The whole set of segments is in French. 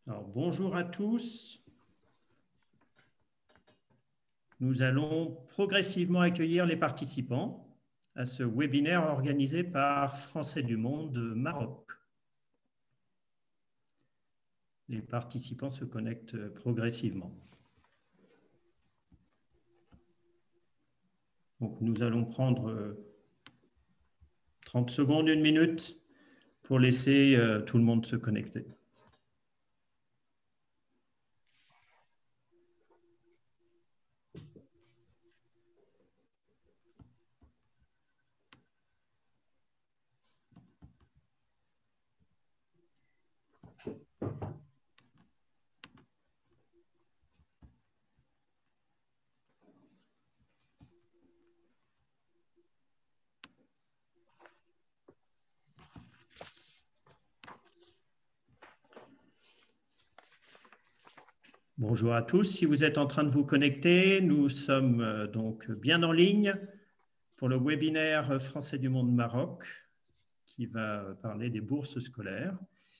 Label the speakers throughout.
Speaker 1: Alors, bonjour à tous. Nous allons progressivement accueillir les participants à ce webinaire organisé par Français du Monde Maroc. Les participants se connectent progressivement. Donc, nous allons prendre 30 secondes, 1 minute pour laisser tout le monde se connecter. Bonjour à tous. Si vous êtes en train de vous connecter, nous sommes donc bien en ligne pour le webinaire Français du Monde Maroc qui va parler des bourses scolaires.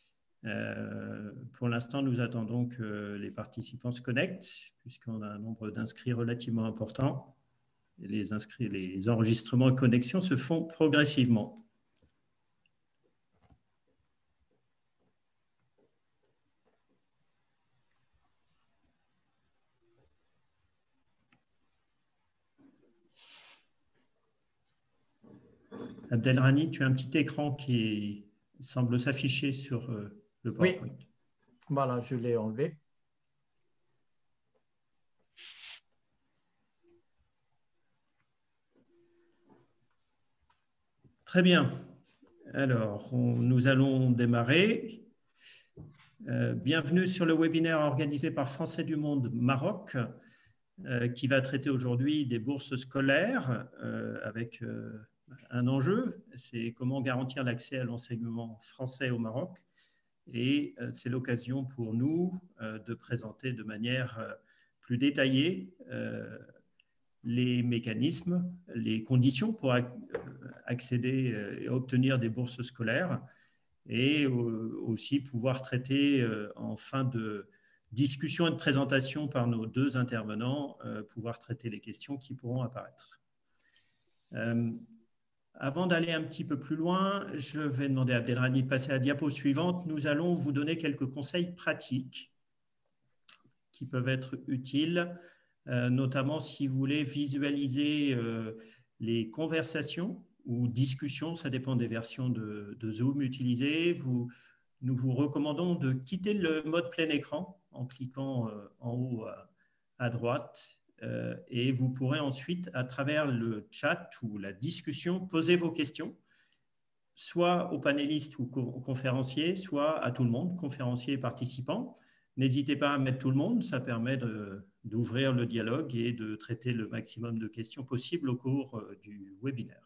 Speaker 1: Pour l'instant, nous attendons que les participants se connectent puisqu'on a un nombre d'inscrits relativement important. Et les enregistrements et connexions se font progressivement. Abdelrani, tu as un petit écran qui semble s'afficher sur le PowerPoint.
Speaker 2: Oui, voilà, je l'ai enlevé.
Speaker 1: Très bien. Alors, nous allons démarrer. Bienvenue sur le webinaire organisé par Français du Monde Maroc, qui va traiter aujourd'hui des bourses scolaires avec un enjeu, c'est comment garantir l'accès à l'enseignement français au Maroc. Et c'est l'occasion pour nous de présenter de manière plus détaillée les mécanismes, les conditions pour accéder et obtenir des bourses scolaires et aussi pouvoir traiter en fin de discussion et de présentation par nos deux intervenants, pouvoir traiter les questions qui pourront apparaître. Avant d'aller un petit peu plus loin, je vais demander à Abdelrani de passer à la diapo suivante. Nous allons vous donner quelques conseils pratiques qui peuvent être utiles, notamment si vous voulez visualiser les conversations ou discussions, ça dépend des versions de Zoom utilisées. Nous vous recommandons de quitter le mode plein écran en cliquant en haut à droite. Et vous pourrez ensuite, à travers le chat ou la discussion, poser vos questions, soit aux panélistes ou aux conférenciers, soit à tout le monde, conférenciers et participants. N'hésitez pas à mettre tout le monde, ça permet d'ouvrir le dialogue et de traiter le maximum de questions possibles au cours du webinaire.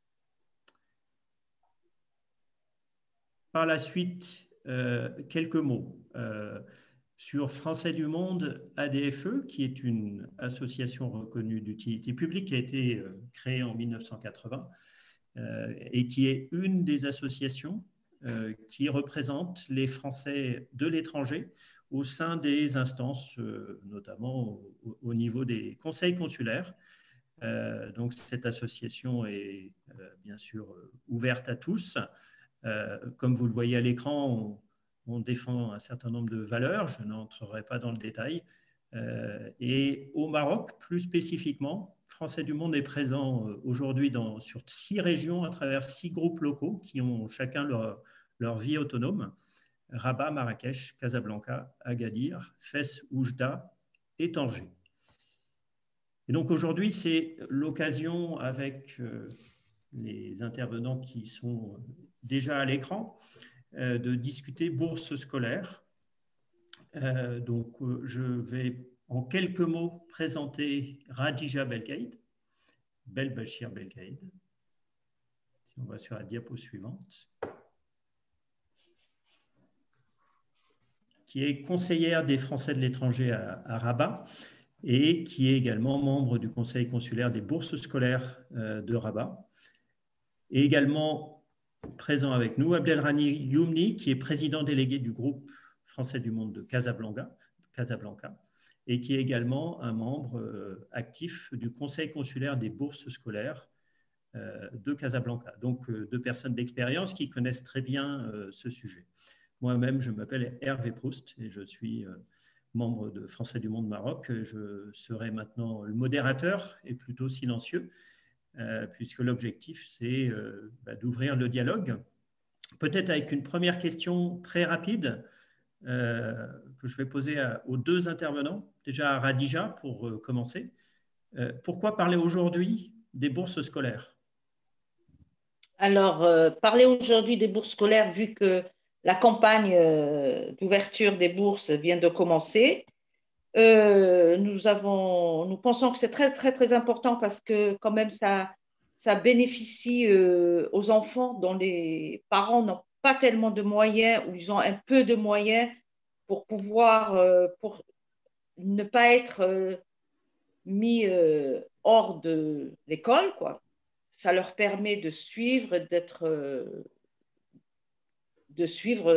Speaker 1: Par la suite, quelques mots sur Français du Monde ADFE, qui est une association reconnue d'utilité publique qui a été créée en 1980 et qui est une des associations qui représente les Français de l'étranger au sein des instances, notamment au niveau des conseils consulaires. Donc cette association est bien sûr ouverte à tous. Comme vous le voyez à l'écran, on défend un certain nombre de valeurs, je n'entrerai pas dans le détail. Et au Maroc, plus spécifiquement, Français du Monde est présent aujourd'hui sur 6 régions à travers 6 groupes locaux qui ont chacun leur vie autonome. Rabat, Marrakech, Casablanca, Agadir, Fès, Oujda et Tanger. Et donc aujourd'hui, c'est l'occasion avec les intervenants qui sont déjà à l'écran de discuter bourse scolaire. Donc, je vais en quelques mots présenter Radija Belkaïd, Belbachir Belkaïd. Si on va sur la diapo suivante, qui est conseillère des Français de l'étranger à Rabat et qui est également membre du conseil consulaire des bourses scolaires de Rabat. Et également présent avec nous, Abdelrani Youmni, qui est président délégué du groupe Français du Monde de Casablanca, et qui est également un membre actif du Conseil consulaire des bourses scolaires de Casablanca. Donc, deux personnes d'expérience qui connaissent très bien ce sujet. Moi-même, je m'appelle Hervé Proust et je suis membre de Français du Monde Maroc. Je serai maintenant le modérateur et plutôt silencieux, puisque l'objectif, c'est d'ouvrir le dialogue. Peut-être avec une première question très rapide que je vais poser aux deux intervenants. Déjà à Radija, pour commencer. Pourquoi parler aujourd'hui des bourses scolaires?
Speaker 3: Alors, parler aujourd'hui des bourses scolaires, vu que la campagne d'ouverture des bourses vient de commencer, nous pensons que c'est très, très, très important parce que quand même, ça bénéficie aux enfants dont les parents n'ont pas tellement de moyens ou ils ont un peu de moyens pour pouvoir, pour ne pas être mis hors de l'école, quoi. Ça leur permet de suivre, de suivre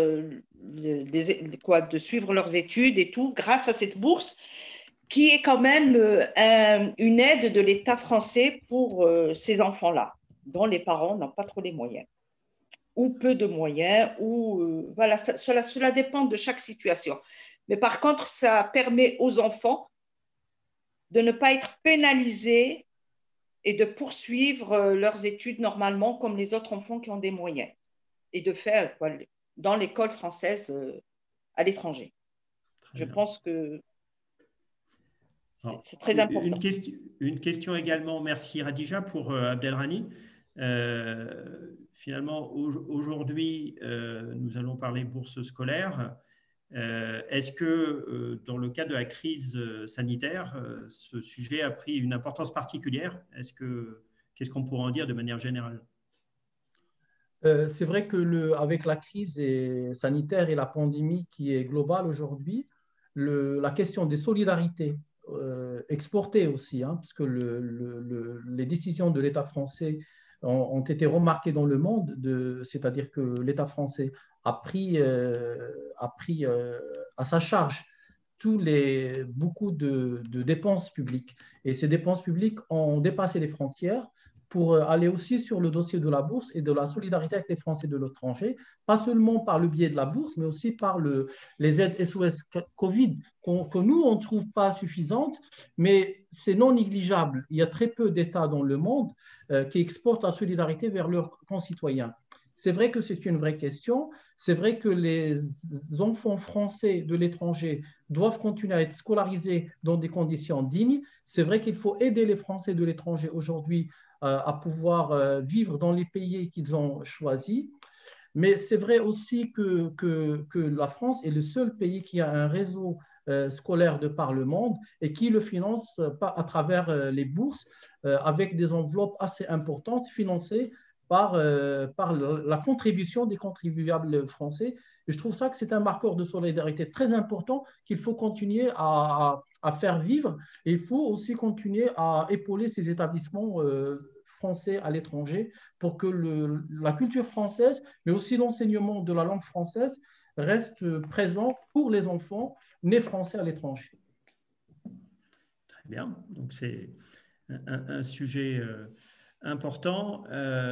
Speaker 3: de suivre leurs études et tout grâce à cette bourse qui est quand même une aide de l'État français pour ces enfants-là, dont les parents n'ont pas trop les moyens, ou peu de moyens, ou voilà, cela dépend de chaque situation. Mais par contre, ça permet aux enfants de ne pas être pénalisés et de poursuivre leurs études normalement comme les autres enfants qui ont des moyens et de faire quoi, dans l'école française à l'étranger. Je pense que c'est très important.
Speaker 1: Une question également, merci Radija, pour Abdelrani. Finalement, aujourd'hui, nous allons parler bourse scolaire. Est-ce que dans le cadre de la crise sanitaire, ce sujet a pris une importance particulière? Qu'est-ce qu'on pourrait en dire de manière générale?
Speaker 2: C'est vrai que avec la crise sanitaire et la pandémie qui est globale aujourd'hui, la question des solidarités exportées aussi, hein, parce que les décisions de l'État français ont été remarquées dans le monde, c'est-à-dire que l'État français a pris à sa charge beaucoup de dépenses publiques. Et ces dépenses publiques ont dépassé les frontières pour aller aussi sur le dossier de la bourse et de la solidarité avec les Français de l'étranger, pas seulement par le biais de la bourse, mais aussi par les aides SOS Covid, que nous, on ne trouve pas suffisantes, mais c'est non négligeable. Il y a très peu d'États dans le monde qui exportent la solidarité vers leurs concitoyens. C'est vrai que c'est une vraie question. C'est vrai que les enfants français de l'étranger doivent continuer à être scolarisés dans des conditions dignes. C'est vrai qu'il faut aider les Français de l'étranger aujourd'hui à pouvoir vivre dans les pays qu'ils ont choisis. Mais c'est vrai aussi que la France est le seul pays qui a un réseau scolaire de par le monde et qui le finance à travers les bourses avec des enveloppes assez importantes financées par la contribution des contribuables français. Et je trouve ça que c'est un marqueur de solidarité très important qu'il faut continuer à faire vivre. Et il faut aussi continuer à épauler ces établissements français à l'étranger pour que la culture française, mais aussi l'enseignement de la langue française reste présent pour les enfants nés français à l'étranger.
Speaker 1: Très bien. Donc, c'est un sujet important.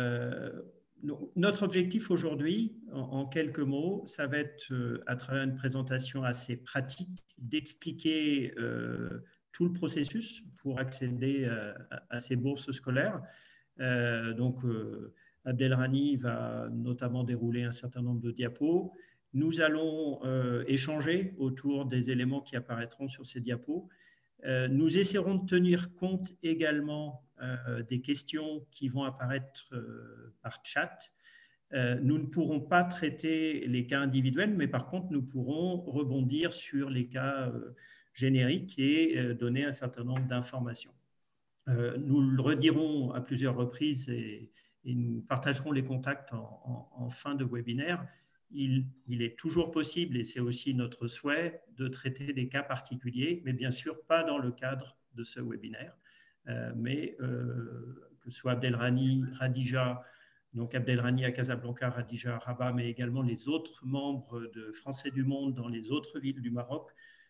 Speaker 1: Notre objectif aujourd'hui, en quelques mots, ça va être, à travers une présentation assez pratique, d'expliquer tout le processus pour accéder à ces bourses scolaires. Donc, Abdelrani va notamment dérouler un certain nombre de diapos. Nous allons échanger autour des éléments qui apparaîtront sur ces diapos. Nous essaierons de tenir compte également des questions qui vont apparaître par chat. Nous ne pourrons pas traiter les cas individuels, mais par contre, nous pourrons rebondir sur les cas génériques et donner un certain nombre d'informations. Nous le redirons à plusieurs reprises et nous partagerons les contacts en fin de webinaire. Il est toujours possible, et c'est aussi notre souhait, de traiter des cas particuliers, mais bien sûr pas dans le cadre de ce webinaire. Mais que ce soit Abdelrani, Radija donc Abdelrani à Casablanca, Radija à Rabat, mais également les autres membres de Français du Monde dans les autres villes du Maroc,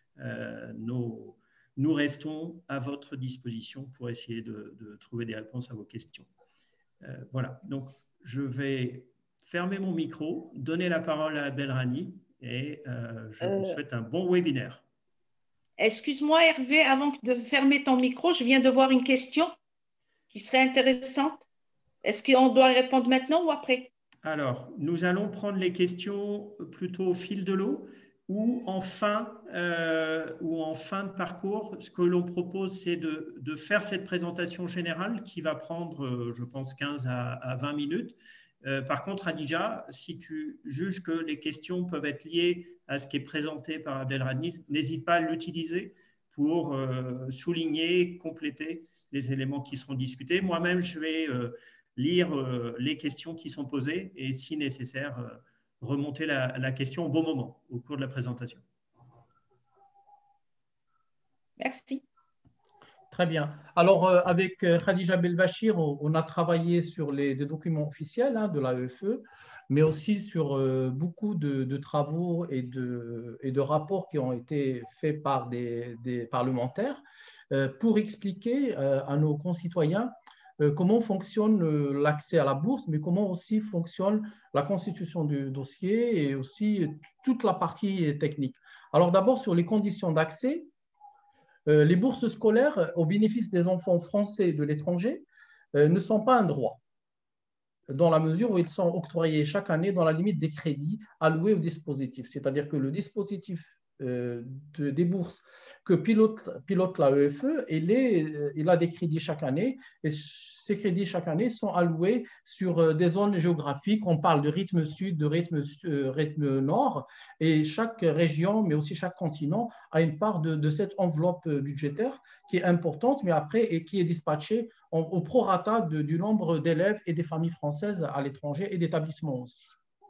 Speaker 1: nous restons à votre disposition pour essayer de trouver des réponses à vos questions. Voilà, donc je vais fermer mon micro, donner la parole à Abdelrani et je vous souhaite un bon webinaire.
Speaker 3: Excuse-moi Hervé, avant de fermer ton micro, je viens de voir une question qui serait intéressante. Est-ce qu'on doit répondre maintenant ou après?
Speaker 1: Alors, nous allons prendre les questions plutôt au fil de l'eau ou en fin de parcours. Ce que l'on propose, c'est de faire cette présentation générale qui va prendre, je pense, 15 à 20 minutes. Par contre, Radija, si tu juges que les questions peuvent être liées à ce qui est présenté par Abdelrani, n'hésite pas à l'utiliser pour souligner, compléter les éléments qui seront discutés. Moi-même, je vais lire les questions qui sont posées et, si nécessaire, remonter la question au bon moment, au cours de la présentation.
Speaker 3: Merci.
Speaker 2: Très bien. Alors, avec Khadija Belbachir, on a travaillé sur des documents officiels de l'AEFE, mais aussi sur beaucoup de travaux et de rapports qui ont été faits par des parlementaires pour expliquer à nos concitoyens comment fonctionne l'accès à la bourse, mais comment aussi fonctionne la constitution du dossier et aussi toute la partie technique. Alors, d'abord, sur les conditions d'accès, les bourses scolaires au bénéfice des enfants français de l'étranger ne sont pas un droit, dans la mesure où ils sont octroyés chaque année dans la limite des crédits alloués au dispositif. C'est-à-dire que le dispositif des bourses que pilote l'AEFE, il a des crédits chaque année, et ces crédits chaque année sont alloués sur des zones géographiques. On parle de rythme sud, de rythme nord, et chaque région, mais aussi chaque continent, a une part de cette enveloppe budgétaire qui est importante, mais après, et qui est dispatchée au prorata du nombre d'élèves et des familles françaises à l'étranger et d'établissements aussi.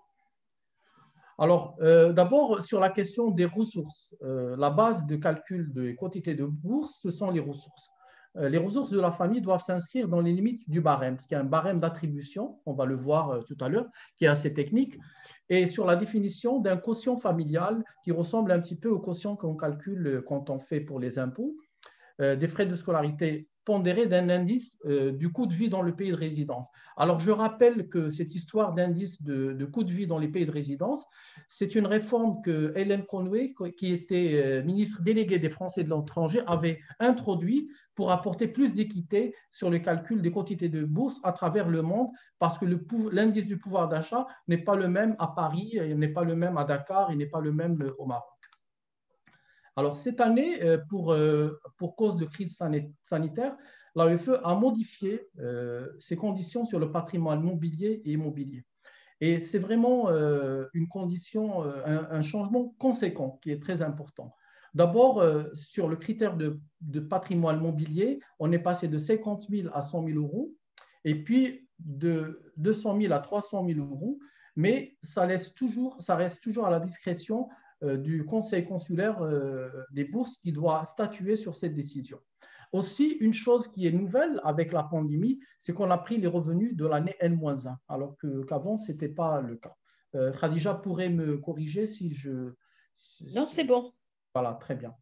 Speaker 2: Alors, d'abord, sur la question des ressources, la base de calcul des quantités de bourse, ce sont les ressources. Les ressources de la famille doivent s'inscrire dans les limites du barème, ce qui est un barème d'attribution, on va le voir tout à l'heure, qui est assez technique, et sur la définition d'un quotient familial qui ressemble un petit peu au quotient qu'on calcule quand on fait pour les impôts, des frais de scolarité pondérés d'un indice du coût de vie dans le pays de résidence. Alors, je rappelle que cette histoire d'indice de coût de vie dans les pays de résidence, c'est une réforme que Hélène Conway, qui était ministre déléguée des Français de l'étranger, avait introduit pour apporter plus d'équité sur le calcul des quantités de bourse à travers le monde, parce que l'indice du pouvoir d'achat n'est pas le même à Paris, il n'est pas le même à Dakar, il n'est pas le même au Maroc. Alors, cette année, pour cause de crise sanitaire, l'AEFE a modifié ses conditions sur le patrimoine mobilier et immobilier. Et c'est vraiment une condition, un changement conséquent qui est très important. D'abord, sur le critère de patrimoine mobilier, on est passé de 50 000 à 100 000 euros, et puis de 200 000 à 300 000 euros, mais ça reste toujours à la discrétion du conseil consulaire des bourses qui doit statuer sur cette décision. Aussi, une chose qui est nouvelle avec la pandémie, c'est qu'on a pris les revenus de l'année N-1, alors qu'avant, ce n'était pas le cas. Khadija pourrait me corriger si je...
Speaker 3: Non, c'est bon.
Speaker 2: Voilà, très bien.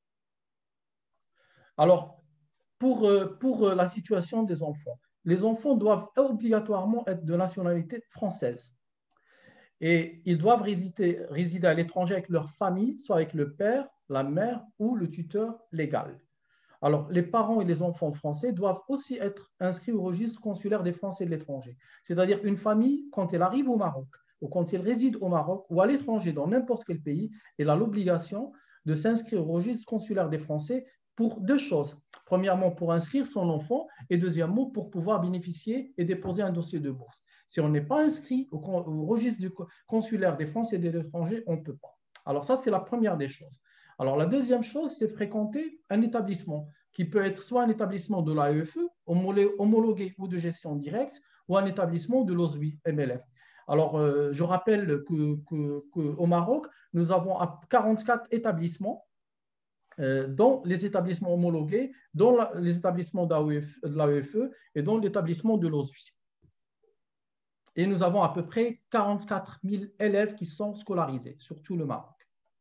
Speaker 2: Alors, pour la situation des enfants, les enfants doivent obligatoirement être de nationalité française. Et ils doivent résider à l'étranger avec leur famille, soit avec le père, la mère ou le tuteur légal. Alors, les parents et les enfants français doivent aussi être inscrits au registre consulaire des Français de l'étranger. C'est-à-dire une famille, quand elle arrive au Maroc, ou quand elle réside au Maroc ou à l'étranger dans n'importe quel pays, elle a l'obligation de s'inscrire au registre consulaire des Français pour deux choses. Premièrement, pour inscrire son enfant, et deuxièmement, pour pouvoir bénéficier et déposer un dossier de bourse. Si on n'est pas inscrit au registre consulaire des Français et de l'étranger, on ne peut pas. Alors ça, c'est la première des choses. Alors la deuxième chose, c'est fréquenter un établissement qui peut être soit un établissement de l'AEFE, homologué ou de gestion directe, ou un établissement de l'OSWI, MLF. Alors, je rappelle qu'au Maroc, nous avons 44 établissements, dont les établissements homologués, dont les établissements de l'AEFE et dont l'établissement de l'OSWI. Et nous avons à peu près 44 000 élèves qui sont scolarisés sur tout le Maroc.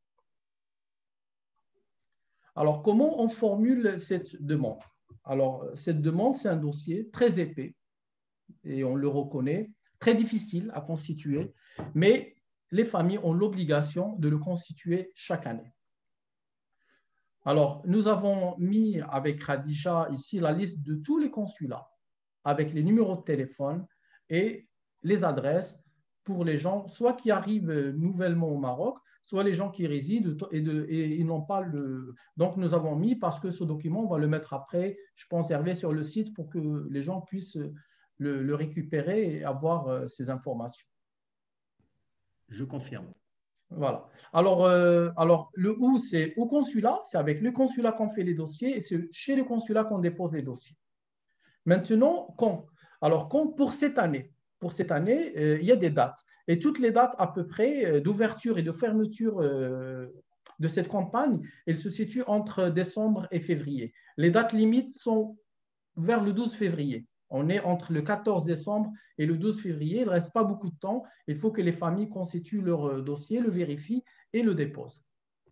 Speaker 2: Alors, comment on formule cette demande? Alors, cette demande, c'est un dossier très épais, et on le reconnaît, très difficile à constituer, mais les familles ont l'obligation de le constituer chaque année. Alors, nous avons mis avec Khadija ici la liste de tous les consulats, avec les numéros de téléphone et les adresses pour les gens, soit qui arrivent nouvellement au Maroc, soit les gens qui résident et ils n'ont pas le… Donc, nous avons mis, parce que ce document, on va le mettre après, je pense, Hervé, sur le site pour que les gens puissent le récupérer et avoir ces informations.
Speaker 1: Je confirme.
Speaker 2: Voilà. Alors, le où, c'est au consulat, c'est avec le consulat qu'on fait les dossiers et c'est chez le consulat qu'on dépose les dossiers. Maintenant, quand? Alors, quand pour cette année, il y a des dates. Et toutes les dates à peu près d'ouverture et de fermeture de cette campagne, elles se situent entre décembre et février. Les dates limites sont vers le 12 février. On est entre le 14 décembre et le 12 février. Il ne reste pas beaucoup de temps. Il faut que les familles constituent leur dossier, le vérifient et le déposent.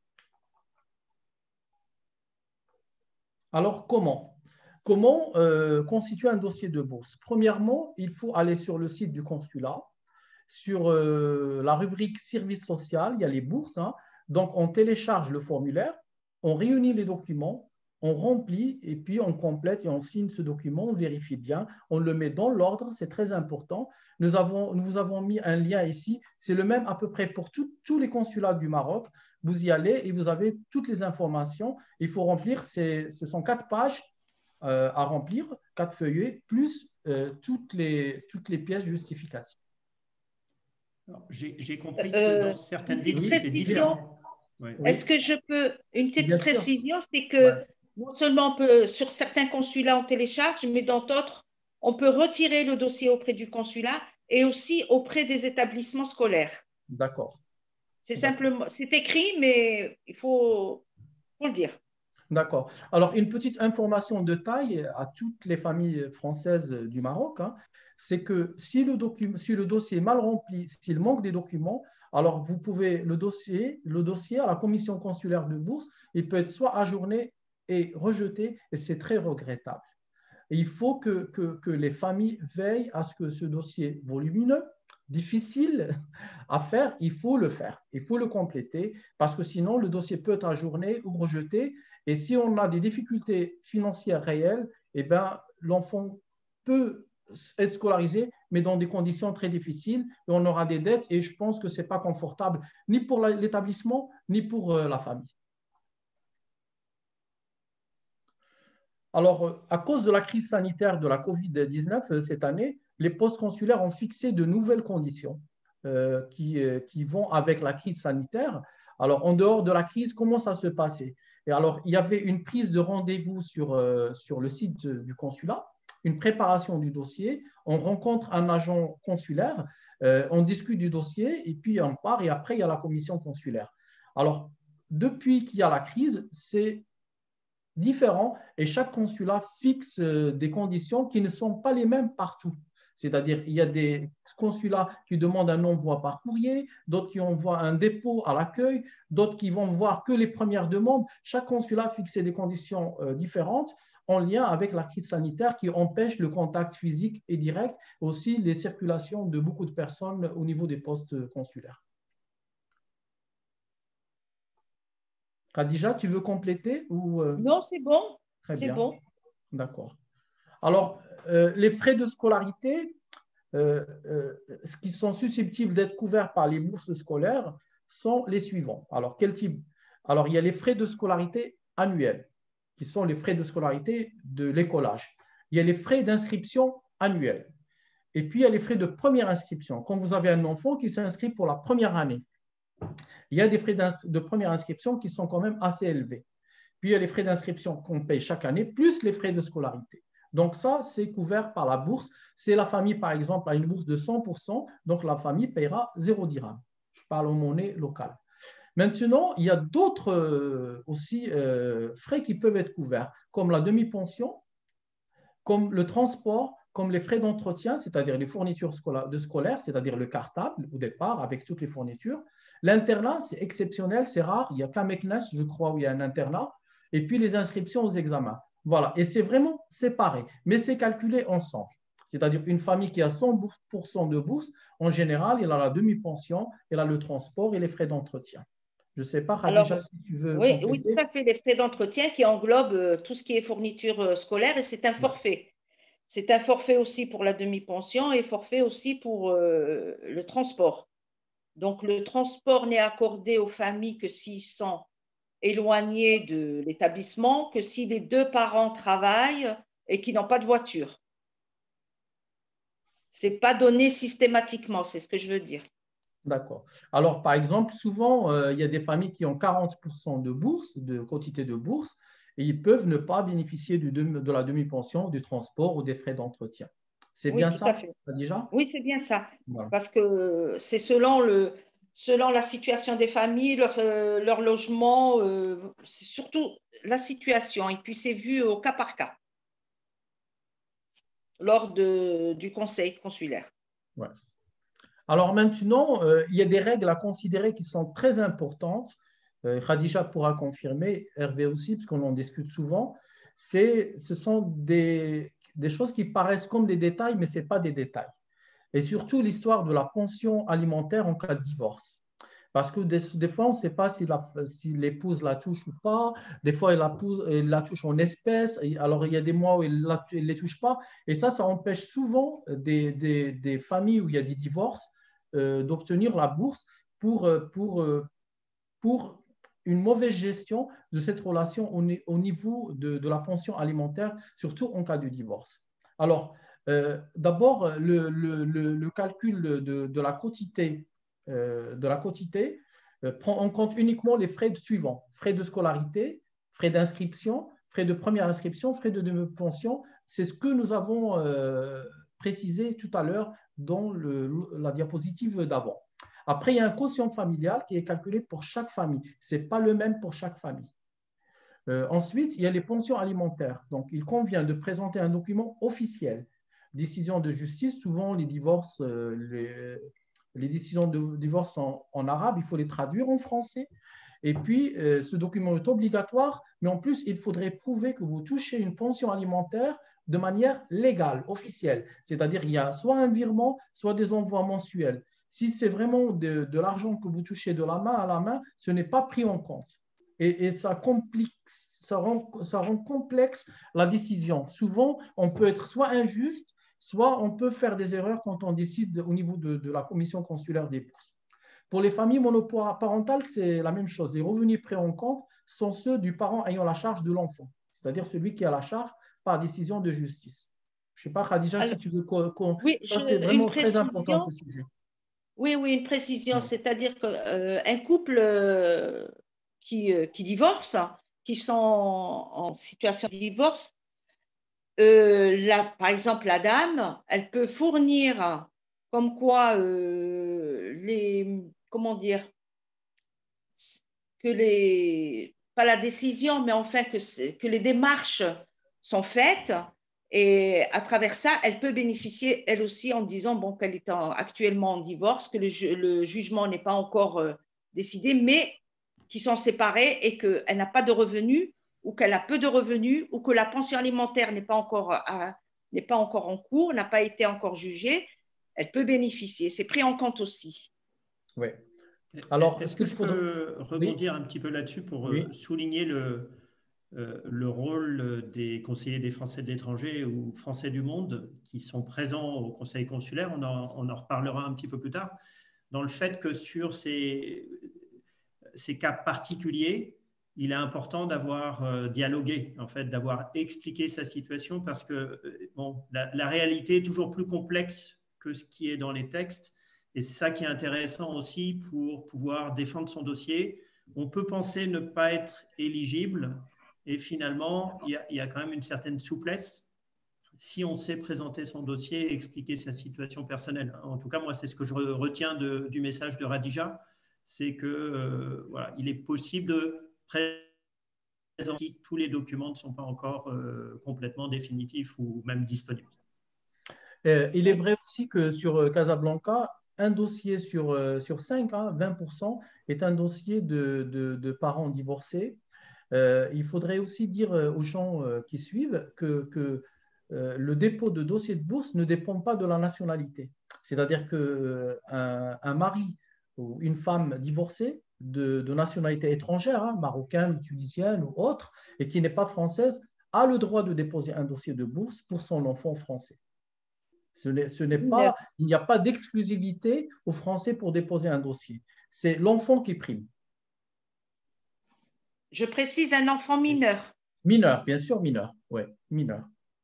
Speaker 2: Alors, comment constituer un dossier de bourse? Premièrement, il faut aller sur le site du consulat. Sur la rubrique service social, il y a les bourses. Hein. Donc, on télécharge le formulaire, on réunit les documents, on remplit et puis on complète et on signe ce document, on vérifie bien, on le met dans l'ordre, c'est très important. Nous vous avons mis un lien ici, c'est le même à peu près pour tous les consulats du Maroc. Vous y allez et vous avez toutes les informations. Il faut remplir, ce sont 4 pages à remplir, 4 feuillets, plus toutes les pièces justificatives.
Speaker 1: J'ai compris que dans certaines villes, c'était différent.
Speaker 3: Oui. Est-ce que je peux… Une petite précision, c'est que
Speaker 2: ouais.
Speaker 3: Non seulement on peut, sur certains consulats, on télécharge, mais dans d'autres, on peut retirer le dossier auprès du consulat et aussi auprès des établissements scolaires.
Speaker 2: D'accord.
Speaker 3: C'est simplement, c'est écrit, mais il faut le dire.
Speaker 2: D'accord. Alors, une petite information de taille à toutes les familles françaises du Maroc, hein, c'est que si le dossier est mal rempli, s'il manque des documents, alors vous pouvez le dossier à la commission consulaire de bourse, il peut être soit ajourné et rejeté, et c'est très regrettable. Et il faut que les familles veillent à ce que ce dossier volumineux, difficile à faire, il faut le faire, il faut le compléter, parce que sinon le dossier peut être ajourné ou rejeté. Et si on a des difficultés financières réelles, eh bien, l'enfant peut être scolarisé, mais dans des conditions très difficiles, et on aura des dettes, et je pense que ce n'est pas confortable ni pour l'établissement, ni pour la famille. Alors, à cause de la crise sanitaire de la COVID-19 cette année, les postes consulaires ont fixé de nouvelles conditions qui vont avec la crise sanitaire. Alors, en dehors de la crise, comment ça se passait? Et alors, il y avait une prise de rendez-vous sur le site du consulat, une préparation du dossier. On rencontre un agent consulaire, on discute du dossier et puis on part et après, il y a la commission consulaire. Alors, depuis qu'il y a la crise, c'est différent et chaque consulat fixe des conditions qui ne sont pas les mêmes partout. C'est-à-dire, il y a des consulats qui demandent un envoi par courrier, d'autres qui envoient un dépôt à l'accueil, d'autres qui vont voir que les premières demandes. Chaque consulat fixe des conditions différentes en lien avec la crise sanitaire qui empêche le contact physique et direct, aussi les circulations de beaucoup de personnes au niveau des postes consulaires. Khadija, tu veux compléter ou
Speaker 3: Non, c'est bon.
Speaker 2: Très bien.
Speaker 3: Bon.
Speaker 2: D'accord. Alors, les frais de scolarité, ce qui sont susceptibles d'être couverts par les bourses scolaires sont les suivants. Alors, quel type? Alors, il y a les frais de scolarité annuels, qui sont les frais de scolarité de l'écolage. Il y a les frais d'inscription annuels. Et puis, il y a les frais de première inscription. Quand vous avez un enfant qui s'inscrit pour la première année, il y a des frais de première inscription qui sont quand même assez élevés. Puis, il y a les frais d'inscription qu'on paye chaque année, plus les frais de scolarité. Donc, ça, c'est couvert par la bourse. Si la famille, par exemple, a une bourse de 100%, donc la famille paiera 0 dirham. Je parle en monnaie locale. Maintenant, il y a d'autres aussi frais qui peuvent être couverts, comme la demi-pension, comme le transport, comme les frais d'entretien, c'est-à-dire les fournitures scolaires, c'est-à-dire le cartable au départ avec toutes les fournitures. L'internat, c'est exceptionnel, c'est rare. Il y a qu'à Meknès, je crois, où il y a un internat. Et puis les inscriptions aux examens. Voilà. Et c'est vraiment séparé, mais c'est calculé ensemble. C'est-à-dire une famille qui a 100% de bourse, en général, elle a la demi-pension, elle a le transport et les frais d'entretien. Je ne sais pas, Khadija,
Speaker 3: Alors,
Speaker 2: si tu veux
Speaker 3: oui, oui, tout
Speaker 2: compléter.
Speaker 3: à fait, les frais d'entretien qui englobent tout ce qui est fourniture scolaire et c'est un
Speaker 2: Ouais.
Speaker 3: forfait. C'est un forfait aussi pour la demi-pension et forfait aussi pour le transport. Donc, le transport n'est accordé aux familles que s'ils sont éloignés de l'établissement, que si les deux parents travaillent et qui n'ont pas de voiture. Ce n'est pas donné systématiquement, c'est ce que je veux dire.
Speaker 2: D'accord. Alors, par exemple, souvent, il y a des familles qui ont 40% de bourse, de quantité de bourse, et ils peuvent ne pas bénéficier de la demi-pension, du transport ou des frais d'entretien. C'est
Speaker 3: Oui,
Speaker 2: bien
Speaker 3: tout à
Speaker 2: ça,
Speaker 3: fait.
Speaker 2: déjà?
Speaker 3: Oui, c'est bien ça.
Speaker 2: Voilà.
Speaker 3: Parce que c'est selon la situation des familles, leur logement, c'est surtout la situation. Et puis, c'est vu au cas par cas lors du conseil consulaire.
Speaker 2: Ouais. Alors maintenant, il y a des règles à considérer qui sont très importantes. Khadija pourra confirmer, Hervé aussi, parce qu'on en discute souvent. Ce sont des choses qui paraissent comme des détails, mais ce n'est pas des détails. Et surtout l'histoire de la pension alimentaire en cas de divorce. Parce que des fois, on ne sait pas si l'épouse la touche ou pas. Des fois, elle la touche en espèces. Alors, il y a des mois où elle ne les touche pas. Et ça empêche souvent des familles où il y a des divorces d'obtenir la bourse pour une mauvaise gestion de cette relation au niveau de la pension alimentaire, surtout en cas de divorce. Alors, d'abord, le calcul de la quotité, prend en compte uniquement les frais suivants: frais de scolarité, frais d'inscription, frais de première inscription, frais de pension. C'est ce que nous avons précisé tout à l'heure dans la diapositive d'avant. Après, il y a un quotient familial qui est calculé pour chaque famille. Ce n'est pas le même pour chaque famille. Ensuite, il y a les pensions alimentaires. Donc, il convient de présenter un document officiel. Décision de justice, souvent les divorces, les décisions de divorce en arabe, il faut les traduire en français. Et puis, ce document est obligatoire, mais en plus, il faudrait prouver que vous touchez une pension alimentaire de manière légale, officielle. C'est-à-dire qu'il y a soit un virement, soit des envois mensuels. Si c'est vraiment de l'argent que vous touchez de la main à la main, ce n'est pas pris en compte. Et ça rend complexe la décision. Souvent, on peut être soit injuste, soit on peut faire des erreurs quand on décide au niveau de la commission consulaire des bourses. Pour les familles monoparentales, c'est la même chose. Les revenus pris en compte sont ceux du parent ayant la charge de l'enfant, c'est-à-dire celui qui a la charge par décision de justice. Je ne sais pas, Khadija, si
Speaker 3: Alors,
Speaker 2: tu veux
Speaker 3: oui,
Speaker 2: ça, c'est
Speaker 3: une
Speaker 2: vraiment très important, ce
Speaker 3: précision.
Speaker 2: sujet.
Speaker 3: Oui, oui, une précision.
Speaker 2: Ouais.
Speaker 3: C'est-à-dire qu'un couple qui divorce, qui sont en situation de divorce, par exemple, la dame, elle peut fournir comme quoi comment dire, pas la décision, mais enfin que les démarches sont faites et à travers ça, elle peut bénéficier elle aussi en disant bon, qu'elle est actuellement en divorce, que le jugement n'est pas encore décidé, mais qu'ils sont séparés et qu'elle n'a pas de revenus ou qu'elle a peu de revenus ou que la pension alimentaire n'est pas encore en cours, n'a pas été encore jugée, elle peut bénéficier. C'est pris en compte aussi.
Speaker 2: Oui. Alors, ce
Speaker 1: Est-ce que
Speaker 2: qu'il
Speaker 1: je
Speaker 2: faudra…
Speaker 1: peux
Speaker 2: Oui,
Speaker 1: rebondir un petit peu là-dessus pour
Speaker 2: oui.
Speaker 1: souligner le rôle des conseillers des Français de l'étranger ou Français du monde qui sont présents au Conseil consulaire, on en reparlera un petit peu plus tard, dans le fait que sur ces cas particuliers, il est important d'avoir dialogué, en fait, d'avoir expliqué sa situation parce que bon, la réalité est toujours plus complexe que ce qui est dans les textes. Et c'est ça qui est intéressant aussi pour pouvoir défendre son dossier. On peut penser ne pas être éligible et finalement, il y a quand même une certaine souplesse si on sait présenter son dossier et expliquer sa situation personnelle. En tout cas, moi, c'est ce que je retiens du message de Radija, c'est que voilà, il est possible de présenter si tous les documents ne sont pas encore complètement définitifs ou même disponibles.
Speaker 2: Il est vrai aussi que sur Casablanca, un dossier sur 5, hein, 20%, est un dossier de parents divorcés. Il faudrait aussi dire aux gens qui suivent que le dépôt de dossier de bourse ne dépend pas de la nationalité. C'est-à-dire qu'un mari ou une femme divorcée de nationalité étrangère, hein, marocaine, tunisienne ou autre, et qui n'est pas française, a le droit de déposer un dossier de bourse pour son enfant français. Il n'y a pas d'exclusivité aux Français pour déposer un dossier. C'est l'enfant qui prime.
Speaker 3: Je précise un enfant mineur.
Speaker 2: Mineur, bien sûr, mineur. Oui, mineur.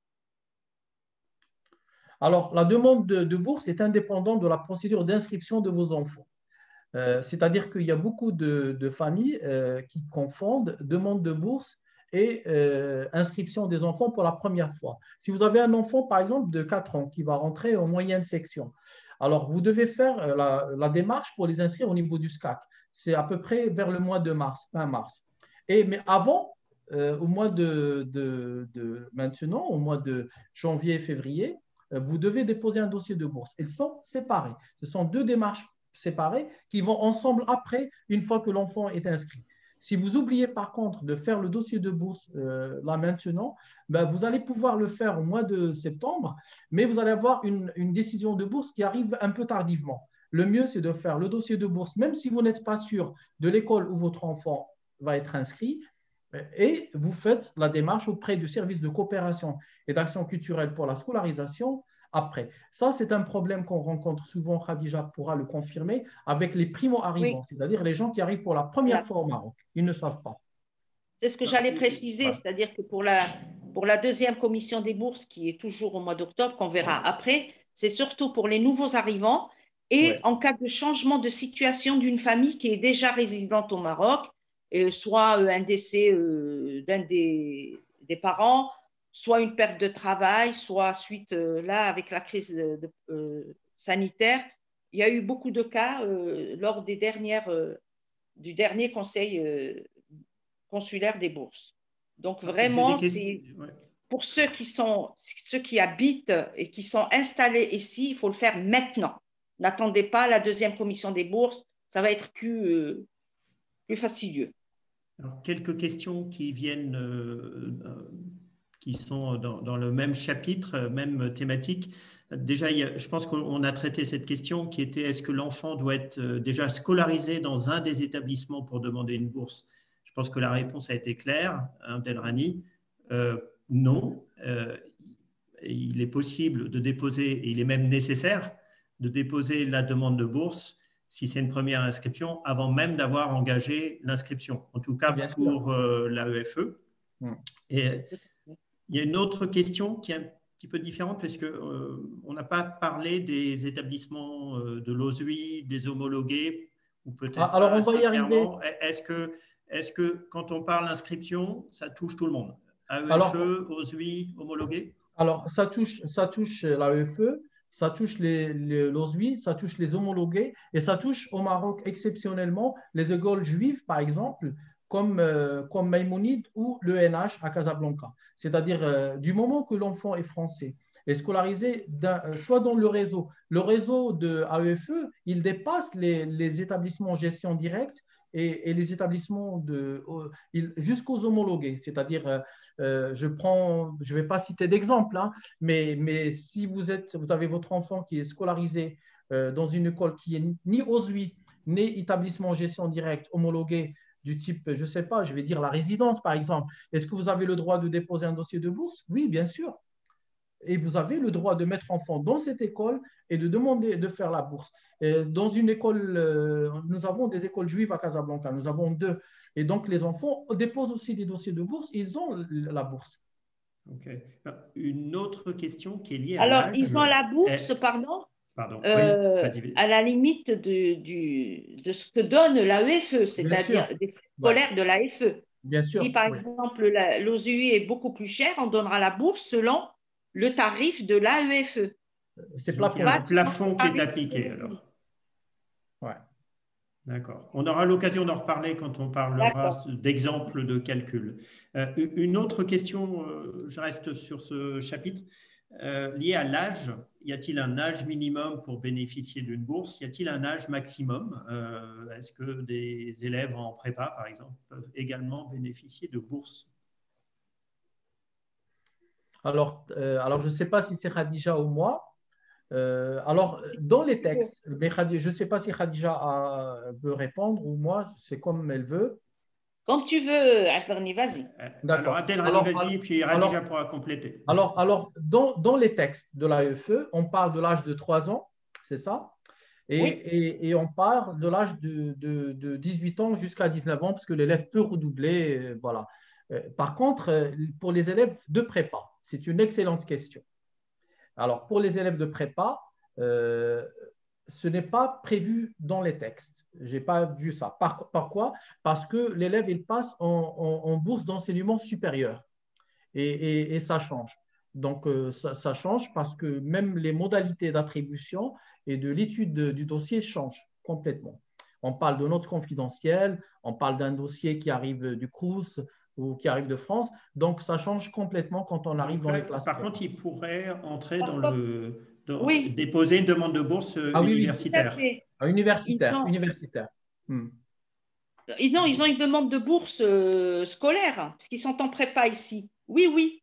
Speaker 2: Alors, la demande de bourse est indépendante de la procédure d'inscription de vos enfants. C'est-à-dire qu'il y a beaucoup de familles qui confondent demande de bourse et inscription des enfants pour la première fois. Si vous avez un enfant, par exemple, de 4 ans qui va rentrer en moyenne section, alors vous devez faire la démarche pour les inscrire au niveau du SCAC. C'est à peu près vers le mois de mars, fin mars. Mais avant, au mois maintenant, au mois de janvier et février, vous devez déposer un dossier de bourse. Ils sont séparés. Ce sont 2 démarches séparées qui vont ensemble après, une fois que l'enfant est inscrit. Si vous oubliez par contre de faire le dossier de bourse là maintenant, ben, vous allez pouvoir le faire au mois de septembre, mais vous allez avoir une décision de bourse qui arrive un peu tardivement. Le mieux, c'est de faire le dossier de bourse, même si vous n'êtes pas sûr de l'école où votre enfant va être inscrit, et vous faites la démarche auprès du service de coopération et d'action culturelle pour la scolarisation après. Ça, c'est un problème qu'on rencontre souvent, Khadija pourra le confirmer, avec les primo-arrivants,
Speaker 3: Oui.
Speaker 2: c'est-à-dire les gens qui arrivent pour la première fois au Maroc. Ils ne savent pas.
Speaker 3: C'est ce que j'allais préciser, c'est-à-dire que pour la deuxième commission des bourses, qui est toujours au mois d'octobre, qu'on verra après, c'est surtout pour les nouveaux arrivants et en cas de changement de situation d'une famille qui est déjà résidente au Maroc, soit un décès d'un des parents, soit une perte de travail, soit suite, là, avec la crise sanitaire. Il y a eu beaucoup de cas lors du dernier conseil consulaire des bourses. Donc vraiment, c'est pour ceux qui habitent et qui sont installés ici, il faut le faire maintenant. N'attendez pas la deuxième commission des bourses, ça va être plus fastidieux.
Speaker 1: Alors, quelques questions qui viennent, qui sont dans le même chapitre, même thématique. Déjà, je pense qu'on a traité cette question qui était est-ce que l'enfant doit être déjà scolarisé dans un des établissements pour demander une bourse? Je pense que la réponse a été claire, Abdelrani. Non. Il est possible de déposer, et il est même nécessaire de déposer la demande de bourse si c'est une première inscription, avant même d'avoir engagé l'inscription, en tout cas pour l'AEFE. Et il y a une autre question qui est un petit peu différente, parce qu'on n'a pas parlé des établissements de l'OSUI, des homologués, ou peut-être
Speaker 2: alors on va y arriver.
Speaker 1: Est-ce que quand on parle d'inscription, ça touche tout le monde? AEFE, OSUI, homologués?
Speaker 2: Alors, ça touche l'AEFE, ça touche l'OSUI, ça touche les homologués, et ça touche au Maroc exceptionnellement les écoles juives, par exemple, comme Maïmonide ou l'ENH à Casablanca. C'est-à-dire, du moment que l'enfant est français, est scolarisé soit dans le réseau. Le réseau de AEFE, il dépasse les établissements en gestion directe et les établissements jusqu'aux homologués. C'est-à-dire, je ne vais pas citer d'exemple, hein, mais si vous avez votre enfant qui est scolarisé dans une école qui est ni OSUI, ni établissement en gestion directe homologué du type, je ne sais pas, je vais dire la résidence par exemple, est-ce que vous avez le droit de déposer un dossier de bourse? Oui, bien sûr. Et vous avez le droit de mettre enfant dans cette école et de demander de faire la bourse. Dans une école, nous avons des écoles juives à Casablanca, nous avons 2. Et donc, les enfants déposent aussi des dossiers de bourse, ils ont la bourse.
Speaker 1: Ok. Une autre question qui est liée à
Speaker 3: Alors, ils ont la bourse, pardon, à la limite de ce que donne l'AEFE, c'est-à-dire des frais scolaires de l'AEFE.
Speaker 2: Bien sûr.
Speaker 3: Si, par exemple, l'OSUI est beaucoup plus cher, on donnera la bourse selon le tarif de l'AEFE.
Speaker 1: C'est le plafond qui est appliqué, alors.
Speaker 2: Ouais.
Speaker 1: D'accord. On aura l'occasion d'en reparler quand on parlera d'exemples de calcul. Une autre question, je reste sur ce chapitre. lié à l'âge. Y a-t-il un âge minimum pour bénéficier d'une bourse? Y a-t-il un âge maximum? Est-ce que des élèves en prépa, par exemple, peuvent également bénéficier de bourses?
Speaker 2: Alors, je ne sais pas si c'est Khadija ou moi. Alors, dans les textes, mais je ne sais pas si Khadija veut répondre ou moi, c'est comme elle veut.
Speaker 3: Comme tu veux, Atlarni, vas-y.
Speaker 1: Alors,
Speaker 2: D'accord.
Speaker 1: Abdelrahim, vas-y, puis Radija
Speaker 2: Alors,
Speaker 1: pourra compléter.
Speaker 2: dans les textes de l'AEFE, on parle de l'âge de 3 ans, c'est ça?
Speaker 3: Oui,
Speaker 2: Et on parle de l'âge de 18 ans jusqu'à 19 ans, parce que l'élève peut redoubler. Voilà. Par contre, pour les élèves de prépa, c'est une excellente question. Alors, pour les élèves de prépa, euh, ce n'est pas prévu dans les textes. Je n'ai pas vu ça. Par quoi? Parce que l'élève, il passe en bourse d'enseignement supérieur et ça change. Donc, ça change parce que même les modalités d'attribution et de l'étude du dossier changent complètement. On parle de notes confidentielles, on parle d'un dossier qui arrive du Crous ou qui arrive de France. Donc, ça change complètement quand on arrive
Speaker 1: Donc
Speaker 2: dans
Speaker 1: là,
Speaker 2: les classes
Speaker 1: par
Speaker 2: prépa.
Speaker 1: contre, il pourrait entrer
Speaker 3: oui,
Speaker 1: déposer une demande de bourse
Speaker 2: Ah oui, oui,
Speaker 3: tout à
Speaker 1: universitaire.
Speaker 3: fait. Ils
Speaker 2: universitaire,
Speaker 3: ont,
Speaker 2: universitaire. Hmm.
Speaker 3: non, ils ont une demande de bourse scolaire, parce qu'ils sont en prépa ici. Oui, oui.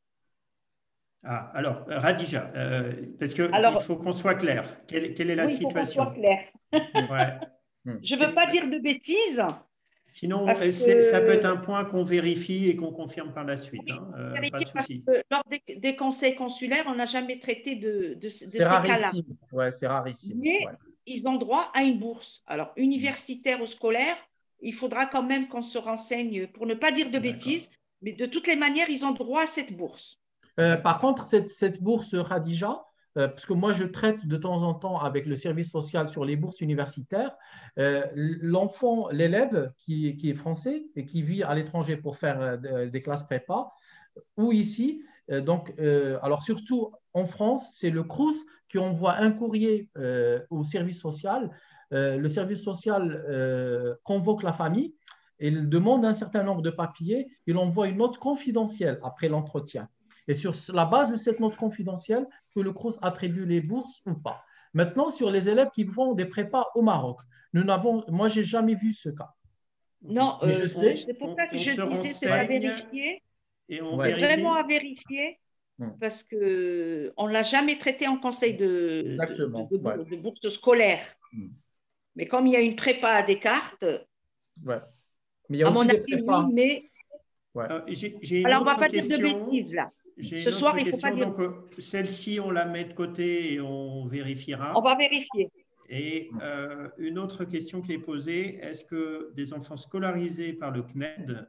Speaker 1: Ah, alors, Radija, parce qu'il
Speaker 3: Alors,
Speaker 1: faut qu'on soit clair. Quelle est la
Speaker 3: oui, il faut qu'on soit
Speaker 1: situation?
Speaker 3: clair.
Speaker 2: Hmm.
Speaker 1: Ouais.
Speaker 2: Hmm.
Speaker 3: Je ne veux pas dire de bêtises,
Speaker 1: Sinon,
Speaker 3: parce
Speaker 1: ça peut être
Speaker 3: que
Speaker 1: un point qu'on vérifie et qu'on confirme par la suite,
Speaker 3: oui,
Speaker 1: hein.
Speaker 3: faut
Speaker 1: Pas de
Speaker 3: vérifier parce
Speaker 1: souci.
Speaker 3: que lors des conseils consulaires, on n'a jamais traité de
Speaker 2: C'est
Speaker 3: ces cas-là.
Speaker 2: rarissime. Ouais, c'est rarissime.
Speaker 3: Mais
Speaker 2: Ouais.
Speaker 3: ils ont droit à une bourse. Alors, universitaire ou scolaire, il faudra quand même qu'on se renseigne pour ne pas dire de
Speaker 1: D'accord.
Speaker 3: bêtises, mais de toutes les manières, ils ont droit à cette bourse.
Speaker 2: Par
Speaker 1: D'accord.
Speaker 2: contre, cette bourse Khadija, parce que moi je traite de temps en temps avec le service social sur les bourses universitaires, l'enfant, l'élève qui est français et qui vit à l'étranger pour faire des classes prépa, ou ici, alors surtout en France, c'est le Crous qui envoie un courrier au service social. Le service social convoque la famille et il demande un certain nombre de papiers. Il envoie une note confidentielle après l'entretien. Et sur la base de cette note confidentielle, que le Crous attribue les bourses ou pas. Maintenant, sur les élèves qui font des prépas au Maroc, moi, j'ai jamais vu ce cas.
Speaker 1: OK.
Speaker 3: Non,
Speaker 2: Mais je sais,
Speaker 3: c'est pour ça que
Speaker 1: On
Speaker 3: je
Speaker 1: se
Speaker 3: disais, c'est à
Speaker 2: ouais,
Speaker 1: renseigne
Speaker 3: vérifier.
Speaker 1: et on
Speaker 2: ouais,
Speaker 3: C'est vraiment à
Speaker 1: vérifie.
Speaker 3: vérifier
Speaker 2: hmm,
Speaker 3: parce que on l'a jamais traité en conseil
Speaker 2: exactement, ouais,
Speaker 3: de bourse scolaire.
Speaker 2: hmm,
Speaker 3: Mais comme il y a une prépa à Descartes,
Speaker 2: ouais. Mais il y a
Speaker 3: à
Speaker 2: aussi
Speaker 3: mon
Speaker 2: des
Speaker 3: avis, oui,
Speaker 2: prépas.
Speaker 3: mais
Speaker 2: Ouais.
Speaker 1: J'ai une
Speaker 3: alors on va
Speaker 1: autre
Speaker 3: pas dire de
Speaker 1: question.
Speaker 3: bêtises là.
Speaker 1: J'ai
Speaker 3: Ce
Speaker 1: une autre
Speaker 3: soir, il faut pas
Speaker 1: question.
Speaker 3: dire.
Speaker 1: Donc, celle-ci, on la met de côté et on
Speaker 3: On
Speaker 1: vérifiera.
Speaker 3: va vérifier.
Speaker 1: Et une autre question qui est posée, est-ce que des enfants scolarisés par le CNED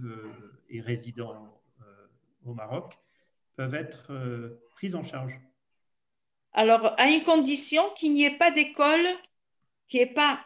Speaker 1: et résidents au Maroc peuvent être pris en charge?
Speaker 3: Alors, à une condition qu'il n'y ait pas d'école, qu'il n'y ait pas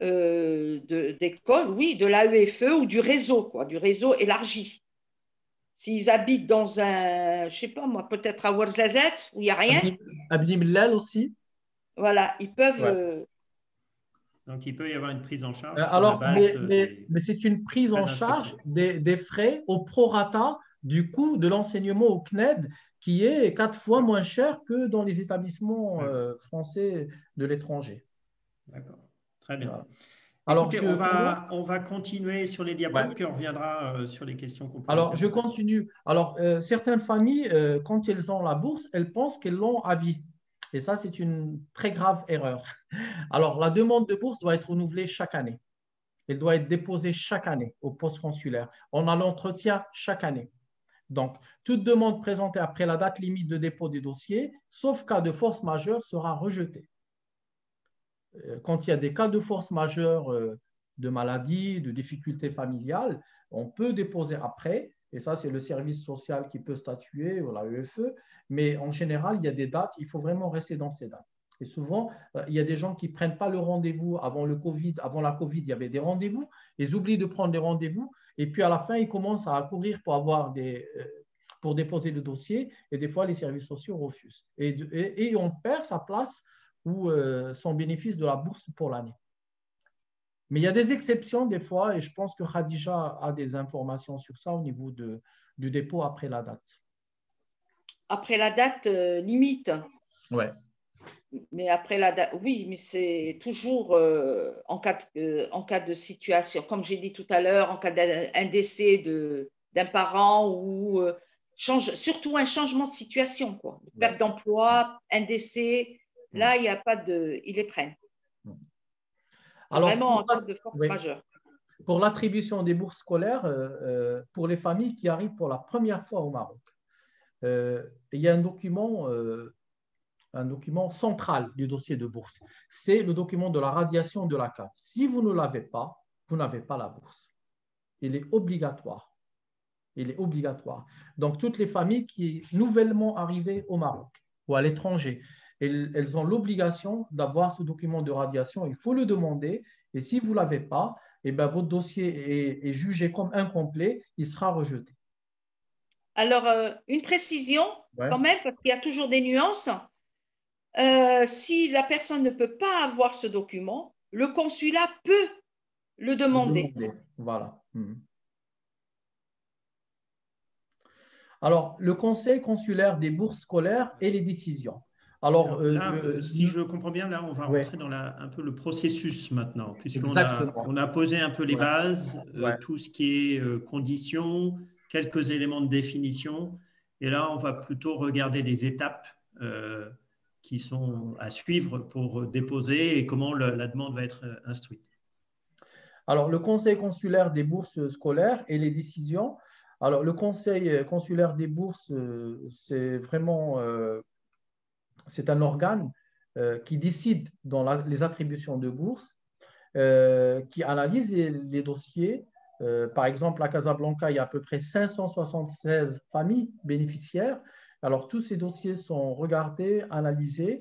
Speaker 3: d'école, oui, de l'AEFE ou du réseau, quoi, du réseau élargi. S'ils habitent dans un, je sais pas moi, peut-être à Ouarzazate, où il n'y a rien,
Speaker 2: Abdi Millal aussi.
Speaker 3: voilà, ils peuvent.
Speaker 2: Ouais.
Speaker 1: Donc, il peut y avoir une prise en charge sur la
Speaker 2: Alors,
Speaker 1: base des
Speaker 2: mais c'est une prise
Speaker 1: frais
Speaker 2: en
Speaker 1: d'inscription.
Speaker 2: charge des frais au prorata du coût de l'enseignement au CNED, qui est 4 fois moins cher que dans les établissements
Speaker 1: Ouais,
Speaker 2: français de l'étranger.
Speaker 1: d'accord. Très bien.
Speaker 2: Voilà. Alors,
Speaker 1: Écoutez,
Speaker 2: je finis.
Speaker 1: on va continuer sur les diapos,
Speaker 2: Ouais.
Speaker 1: puis on reviendra sur les questions
Speaker 2: Alors,
Speaker 1: complémentaires
Speaker 2: je
Speaker 1: après.
Speaker 2: continue. Alors, certaines familles, quand elles ont la bourse, elles pensent qu'elles l'ont à vie. Et ça, c'est une très grave erreur. Alors, la demande de bourse doit être renouvelée chaque année. Elle doit être déposée chaque année au poste consulaire. On a l'entretien chaque année. Donc, toute demande présentée après la date limite de dépôt des dossiers, sauf cas de force majeure, sera rejetée. Quand il y a des cas de force majeure de maladie, de difficultés familiales, on peut déposer après, et ça, c'est le service social qui peut statuer, ou la UFE, mais en général, il y a des dates, il faut vraiment rester dans ces dates. Et souvent, il y a des gens qui ne prennent pas le rendez-vous avant le Covid. Avant la Covid, il y avait des rendez-vous. Ils oublient de prendre des rendez-vous. Et puis, à la fin, ils commencent à courir pour déposer le dossier. Et des fois, les services sociaux refusent. Et on perd sa place ou son bénéfice de la bourse pour l'année. Mais il y a des exceptions des fois, et je pense que Khadija a des informations sur ça au niveau du dépôt après la date.
Speaker 3: après la date limite.
Speaker 2: Ouais.
Speaker 3: Mais après la date, oui, mais c'est toujours en cas de situation, comme j'ai dit tout à l'heure, en cas d'un décès d'un parent ou surtout un changement de situation, quoi.
Speaker 2: Ouais.
Speaker 3: Perte d'emploi, un décès,
Speaker 2: Mm.
Speaker 3: là, il n'y a pas ils les prennent.
Speaker 2: Mm.
Speaker 3: C'est
Speaker 2: Alors,
Speaker 3: vraiment en cas de force
Speaker 2: oui,
Speaker 3: majeure.
Speaker 2: pour l'attribution des bourses scolaires, pour les familles qui arrivent pour la première fois au Maroc, il y a un document central du dossier de bourse. C'est le document de la radiation de la CAF. Si vous ne l'avez pas, vous n'avez pas la bourse. Il est obligatoire. Il est obligatoire. Donc, toutes les familles qui sont nouvellement arrivées au Maroc ou à l'étranger, elles ont l'obligation d'avoir ce document de radiation. Il faut le demander. Et si vous ne l'avez pas, eh bien, votre dossier est jugé comme incomplet. Il sera rejeté.
Speaker 3: Alors, une précision
Speaker 2: Ouais.
Speaker 3: quand même, parce qu'il y a toujours des nuances. Si la personne ne peut pas avoir ce document, le consulat peut le
Speaker 2: Le
Speaker 3: demander.
Speaker 2: demander. Voilà. Alors, le conseil consulaire des bourses scolaires et les décisions. Alors,
Speaker 1: là, si je comprends bien, là, on va
Speaker 2: ouais,
Speaker 1: rentrer dans un peu le processus maintenant, puisqu'on
Speaker 2: exactement.
Speaker 1: on a posé un peu les
Speaker 2: Ouais,
Speaker 1: bases,
Speaker 2: ouais.
Speaker 1: tout ce qui est conditions, quelques éléments de définition. Et là, on va plutôt regarder des étapes qui sont à suivre pour déposer et comment la demande va être instruite.
Speaker 2: Alors, le conseil consulaire des bourses scolaires et les décisions. Alors, le conseil consulaire des bourses, c'est vraiment c'est un organe qui décide dans les attributions de bourses, qui analyse les dossiers. Par exemple, à Casablanca, il y a à peu près 576 familles bénéficiaires. Alors, tous ces dossiers sont regardés, analysés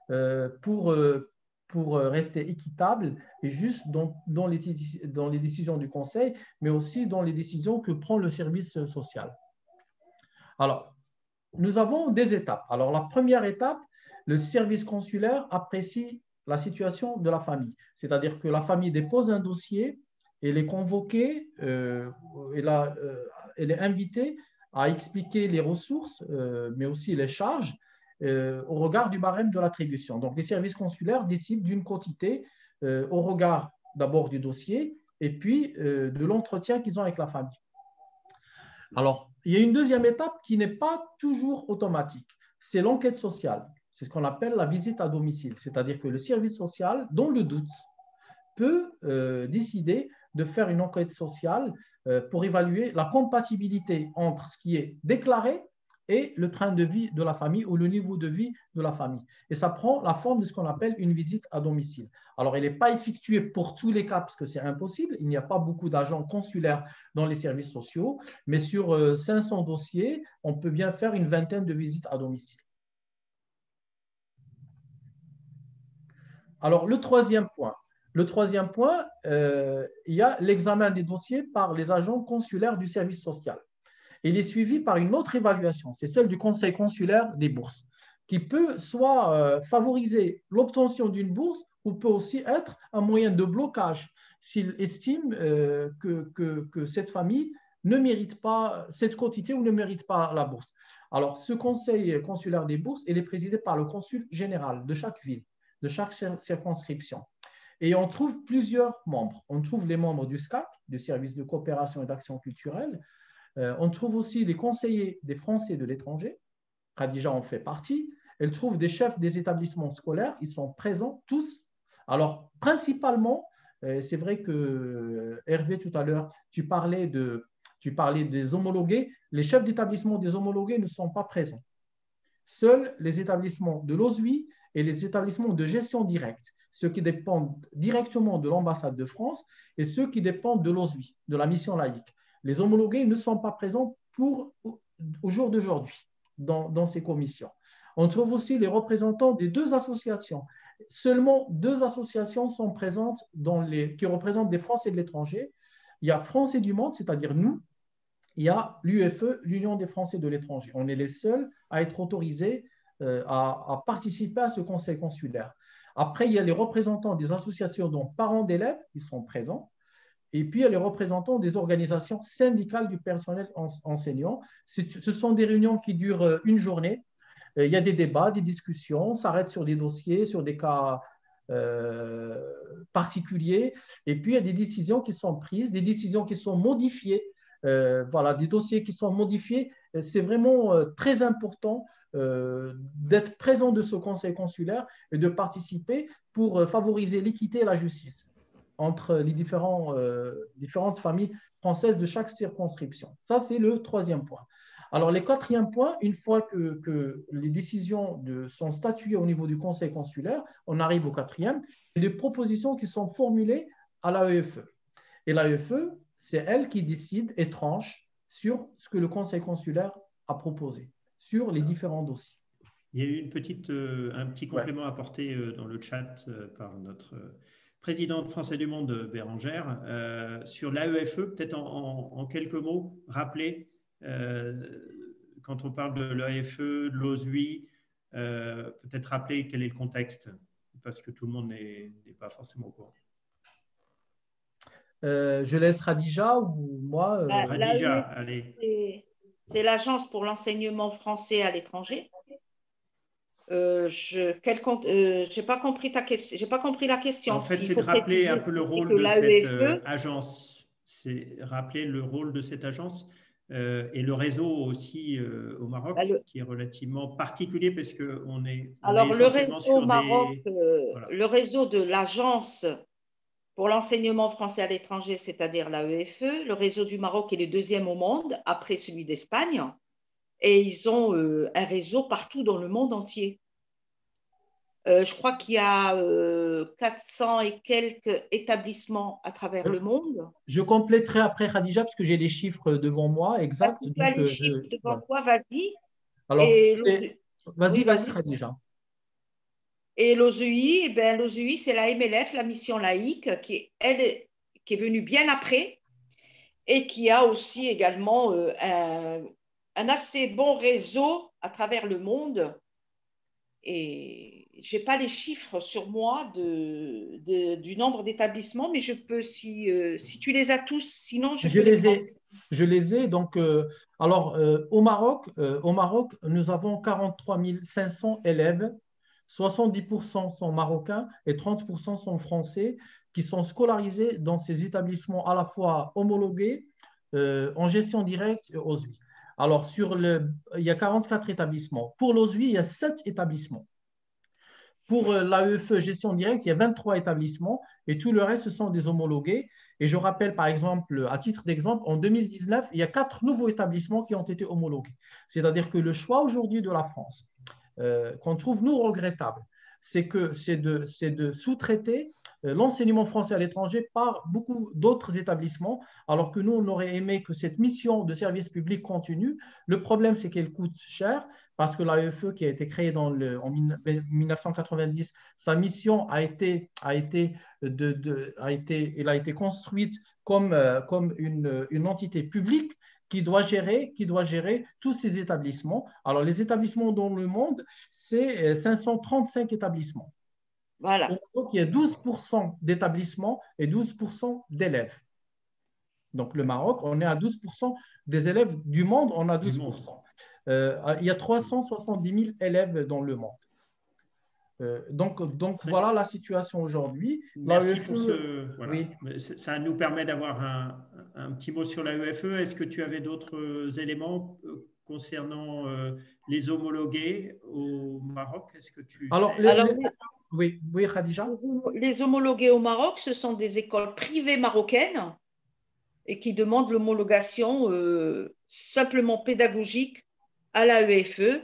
Speaker 2: pour rester équitables et juste dans les décisions du Conseil, mais aussi dans les décisions que prend le service social. Alors, nous avons des étapes. Alors, la première étape, le service consulaire apprécie la situation de la famille. C'est-à-dire que la famille dépose un dossier, elle est convoquée, elle est invitée à expliquer les ressources, mais aussi les charges au regard du barème de l'attribution. Donc, les services consulaires décident d'une quantité au regard d'abord du dossier et puis de l'entretien qu'ils ont avec la famille. Alors, il y a une deuxième étape qui n'est pas toujours automatique. C'est l'enquête sociale. C'est ce qu'on appelle la visite à domicile. C'est-à-dire que le service social, dans le doute, peut décider de faire une enquête sociale pour évaluer la compatibilité entre ce qui est déclaré et le train de vie de la famille ou le niveau de vie de la famille. Et ça prend la forme de ce qu'on appelle une visite à domicile. Alors, elle n'est pas effectuée pour tous les cas parce que c'est impossible. Il n'y a pas beaucoup d'agents consulaires dans les services sociaux, mais sur 500 dossiers, on peut bien faire une vingtaine de visites à domicile. Alors, le troisième point, il y a l'examen des dossiers par les agents consulaires du service social. Il est suivi par une autre évaluation, c'est celle du conseil consulaire des bourses, qui peut soit favoriser l'obtention d'une bourse ou peut aussi être un moyen de blocage s'il estime que cette famille ne mérite pas cette quantité ou ne mérite pas la bourse. Alors, ce conseil consulaire des bourses, il est présidé par le consul général de chaque ville, de chaque circonscription. Et on trouve plusieurs membres. On trouve les membres du SCAC, du service de coopération et d'action culturelle. On trouve aussi les conseillers des Français de l'étranger. Khadija en fait partie. Elle trouve des chefs des établissements scolaires. Ils sont présents tous. Alors, principalement, c'est vrai que Hervé, tout à l'heure, tu parlais des homologués. Les chefs d'établissement des homologués ne sont pas présents. Seuls les établissements de l'OSUI et les établissements de gestion directe, ceux qui dépendent directement de l'ambassade de France et ceux qui dépendent de l'OSUI, de la mission laïque. Les homologués ne sont pas présents au jour d'aujourd'hui dans ces commissions. On trouve aussi les représentants des deux associations. Seulement 2 associations sont présentes qui représentent des Français de l'étranger. Il y a Français du monde, c'est-à-dire nous. Il y a l'UFE, l'Union des Français de l'étranger. On est les seuls à être autorisés à participer à ce conseil consulaire. Après, il y a les représentants des associations dont parents d'élèves, ils sont présents. Et puis, il y a les représentants des organisations syndicales du personnel enseignant. Ce sont des réunions qui durent une journée. Il y a des débats, des discussions, on s'arrête sur des dossiers, sur des cas particuliers. Et puis, il y a des décisions qui sont prises, des décisions qui sont modifiées. Voilà, des dossiers qui sont modifiés. C'est vraiment très important d'être présent de ce conseil consulaire et de participer pour favoriser l'équité et la justice entre les différentes familles françaises de chaque circonscription. Ça, c'est le troisième point. Alors, le quatrième point, une fois que les décisions sont statuées au niveau du conseil consulaire, on arrive au quatrième, des propositions qui sont formulées à l'AEFE. Et l'AEFE, c'est elle qui décide et tranche sur ce que le conseil consulaire a proposé, sur les différents dossiers.
Speaker 1: Il y a eu un petit complément apporté dans le chat par notre présidente Français du Monde, Bérangère, sur l'AEFE, peut-être en quelques mots, rappeler, quand on parle de l'AEFE, de l'OSUI, peut-être rappeler quel est le contexte, parce que tout le monde n'est pas forcément au courant.
Speaker 2: Je laisse Khadija ou moi
Speaker 1: Khadija, allez.
Speaker 3: C'est l'Agence pour l'enseignement français à l'étranger. Je n'ai pas compris ta question. J'ai pas compris la question.
Speaker 1: En fait, c'est de rappeler un peu le rôle de cette agence. C'est rappeler le rôle de cette agence et le réseau aussi au Maroc, qui est relativement particulier parce qu'on est,
Speaker 3: le réseau au Maroc, voilà. Le réseau de l'Agence pour l'enseignement français à l'étranger, c'est-à-dire l'AEFE, le réseau du Maroc est le deuxième au monde, après celui d'Espagne. Et ils ont un réseau partout dans le monde entier. Je crois qu'il y a 400 et quelques établissements à travers le monde.
Speaker 2: Je compléterai après, Khadija, parce que j'ai les chiffres devant moi, exact.
Speaker 3: Tu as les chiffres devant toi, vas-y.
Speaker 2: Alors, vas-y, Khadija.
Speaker 3: Et l'OSUI, l'OSUI, c'est la MLF, la mission laïque, qui est venue bien après et qui a aussi également un assez bon réseau à travers le monde. Et je n'ai pas les chiffres sur moi du nombre d'établissements, mais je peux, si tu les as tous, sinon je peux les
Speaker 2: ai. Je les ai. Donc, au Maroc, nous avons 43 500 élèves. 70% sont marocains et 30% sont français qui sont scolarisés dans ces établissements à la fois homologués en gestion directe OSUI. Alors, il y a 44 établissements. Pour l'OSUI, il y a 7 établissements. Pour l'AEFE gestion directe, il y a 23 établissements et tout le reste, ce sont des homologués. Et je rappelle, par exemple, à titre d'exemple, en 2019, il y a 4 nouveaux établissements qui ont été homologués. C'est-à-dire que le choix aujourd'hui de la France, qu'on trouve, nous, regrettable, c'est de sous-traiter l'enseignement français à l'étranger par beaucoup d'autres établissements, alors que nous, on aurait aimé que cette mission de service public continue. Le problème, c'est qu'elle coûte cher, parce que l'AEFE, qui a été créée en 1990, sa mission a été construite comme une entité publique qui doit gérer tous ces établissements. Alors, les établissements dans le monde, c'est 535 établissements.
Speaker 3: Voilà.
Speaker 2: Donc, il y a 12% d'établissements et 12% d'élèves. Donc, le Maroc, on est à 12% des élèves du monde, on a 12%. Il y a 370 000 élèves dans le monde. Donc voilà la situation aujourd'hui.
Speaker 1: Merci pour ce. Voilà. Oui. Ça nous permet d'avoir un petit mot sur l'AEFE. Est-ce que tu avais d'autres éléments concernant les homologués au Maroc? Est-ce que tu
Speaker 2: Oui, Khadija.
Speaker 3: Les homologués au Maroc, ce sont des écoles privées marocaines et qui demandent l'homologation simplement pédagogique à l'AEFE.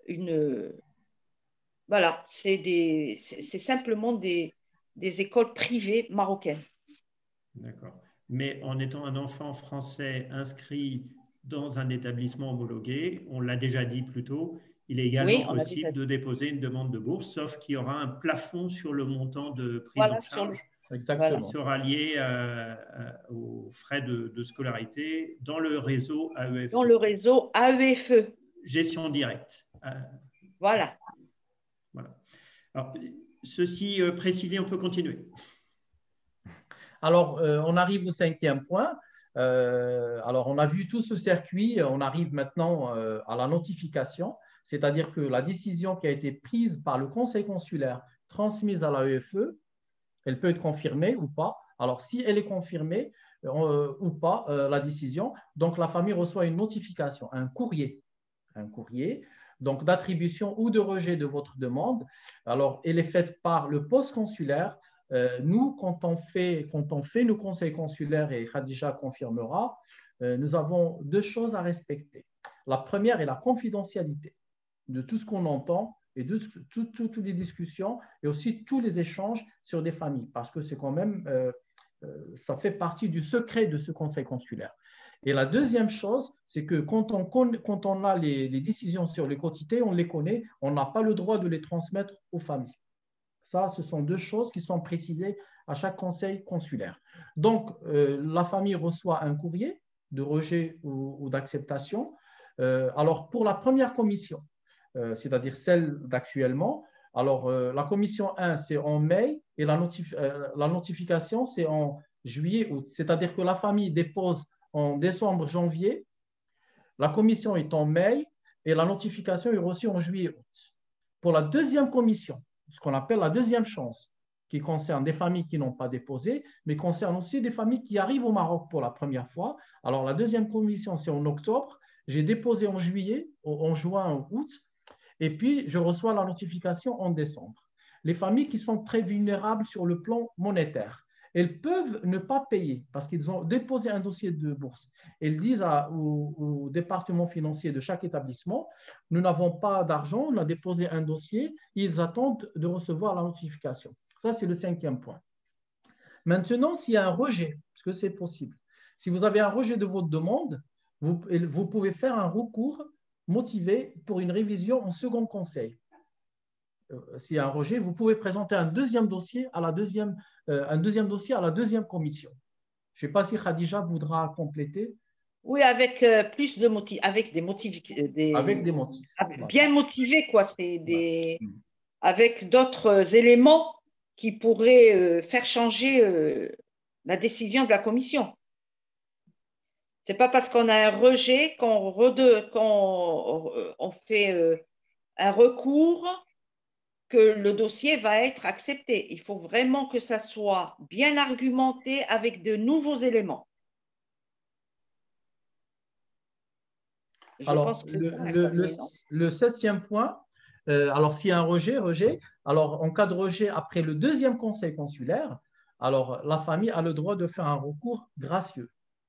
Speaker 3: Voilà, c'est simplement des écoles privées marocaines.
Speaker 1: D'accord. Mais en étant un enfant français inscrit dans un établissement homologué, on l'a déjà dit plus tôt, il est également possible de déposer une demande de bourse, sauf qu'il y aura un plafond sur le montant de prise en charge qui sera lié aux frais de scolarité dans le réseau AEFE.
Speaker 3: Dans le réseau AEFE.
Speaker 1: Gestion directe.
Speaker 3: Voilà.
Speaker 1: Alors, ceci précisé, on peut continuer.
Speaker 2: Alors, on arrive au cinquième point. Alors, on a vu tout ce circuit. On arrive maintenant à la notification, c'est-à-dire que la décision qui a été prise par le conseil consulaire, transmise à l'AEFE, elle peut être confirmée ou pas. Alors, si elle est confirmée ou pas, la décision, donc la famille reçoit une notification, un courrier donc d'attribution ou de rejet de votre demande. Alors, elle est faite par le poste consulaire. Nous, quand on fait nos conseils consulaires, et Khadija confirmera, nous avons deux choses à respecter. La première est la confidentialité de tout ce qu'on entend et de toutes les discussions et aussi tous les échanges sur des familles, parce que c'est quand même, ça fait partie du secret de ce conseil consulaire. Et la deuxième chose, c'est que quand on a les décisions sur les quotités, on les connaît, on n'a pas le droit de les transmettre aux familles. Ça, ce sont deux choses qui sont précisées à chaque conseil consulaire. Donc, la famille reçoit un courrier de rejet ou d'acceptation. Alors, pour la première commission, c'est-à-dire celle d'actuellement, alors la commission 1, c'est en mai et la notification, c'est en juillet, août. C'est-à-dire que la famille dépose en décembre, janvier, la commission est en mai et la notification est reçue en juillet, août. Pour la deuxième commission, ce qu'on appelle la deuxième chance, qui concerne des familles qui n'ont pas déposé, mais concerne aussi des familles qui arrivent au Maroc pour la première fois. Alors, la deuxième commission, c'est en octobre. J'ai déposé en juillet, en juin, en août, et puis je reçois la notification en décembre. Les familles qui sont très vulnérables sur le plan monétaire, elles peuvent ne pas payer parce qu'ils ont déposé un dossier de bourse. Elles disent au département financier de chaque établissement, nous n'avons pas d'argent, on a déposé un dossier, ils attendent de recevoir la notification. Ça, c'est le cinquième point. Maintenant, s'il y a un rejet, parce que c'est possible, si vous avez un rejet de votre demande, vous pouvez faire un recours motivé pour une révision en second conseil. S'il y a un rejet, vous pouvez présenter un deuxième dossier à la deuxième commission. Je ne sais pas si Khadija voudra compléter.
Speaker 3: Oui, avec plus de motifs, avec des motifs,
Speaker 2: Avec des motifs.
Speaker 3: bien motivés, quoi. Avec d'autres éléments qui pourraient faire changer la décision de la commission. C'est pas parce qu'on a un rejet qu'on fait un recours que le dossier va être accepté. Il faut vraiment que ça soit bien argumenté avec de nouveaux éléments.
Speaker 2: Alors, le septième point, alors s'il y a un rejet, alors en cas de rejet après le deuxième conseil consulaire, alors la famille a le droit de faire un recours gracieux.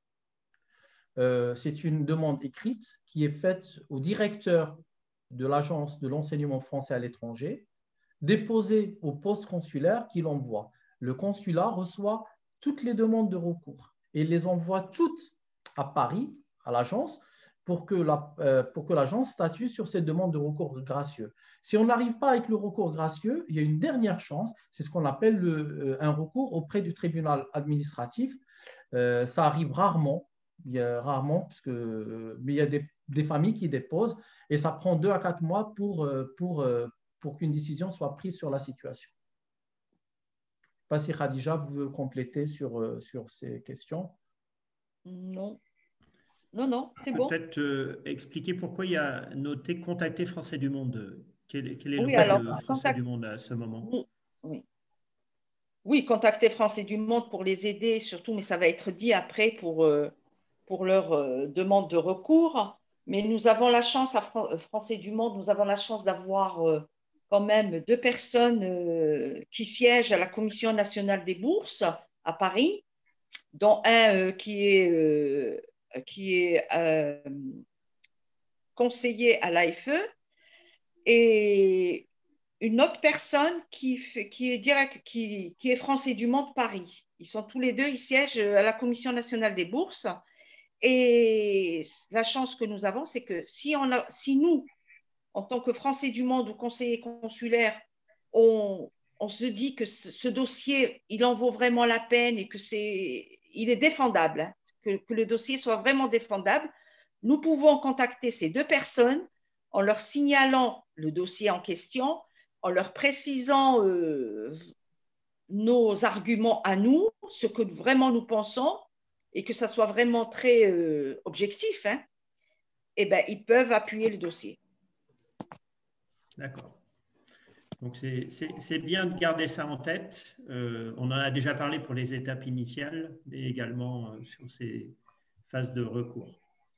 Speaker 2: C'est une demande écrite qui est faite au directeur de l'Agence de l'enseignement français à l'étranger, déposée au poste consulaire qui l'envoie. Le consulat reçoit toutes les demandes de recours et les envoie toutes à Paris, à l'agence, pour que l'agence statue sur cette demande de recours gracieux. Si on n'arrive pas avec le recours gracieux, il y a une dernière chance, c'est ce qu'on appelle un recours auprès du tribunal administratif. Ça arrive rarement, mais il y a des familles qui déposent et ça prend 2 à 4 mois pour qu'une décision soit prise sur la situation. Je ne sais pas si Khadija veut compléter sur ces questions.
Speaker 3: Non. Non, c'est bon.
Speaker 1: Peut-être expliquer pourquoi il y a noté contacter Français du Monde. Quel est le rôle de Français du Monde à ce moment?
Speaker 3: Oui, contacter Français du Monde pour les aider, surtout, mais ça va être dit après pour leur demande de recours. Mais nous avons la chance, à Français du Monde, nous avons la chance d'avoir quand même 2 personnes qui siègent à la Commission nationale des bourses à Paris, dont un qui est conseiller à l'AFE et une autre personne qui est Français du Monde Paris. Ils sont tous les deux, ils siègent à la Commission nationale des bourses. Et la chance que nous avons, c'est que si nous, en tant que Français du Monde ou conseillers consulaires, on se dit que ce dossier, il en vaut vraiment la peine et il est défendable, hein, que le dossier soit vraiment défendable, nous pouvons contacter ces 2 personnes en leur signalant le dossier en question, en leur précisant nos arguments à nous, ce que vraiment nous pensons, et que ça soit vraiment très objectif, hein, eh ben, ils peuvent appuyer le dossier.
Speaker 1: D'accord. Donc, c'est bien de garder ça en tête. On en a déjà parlé pour les étapes initiales, mais également sur ces phases de recours.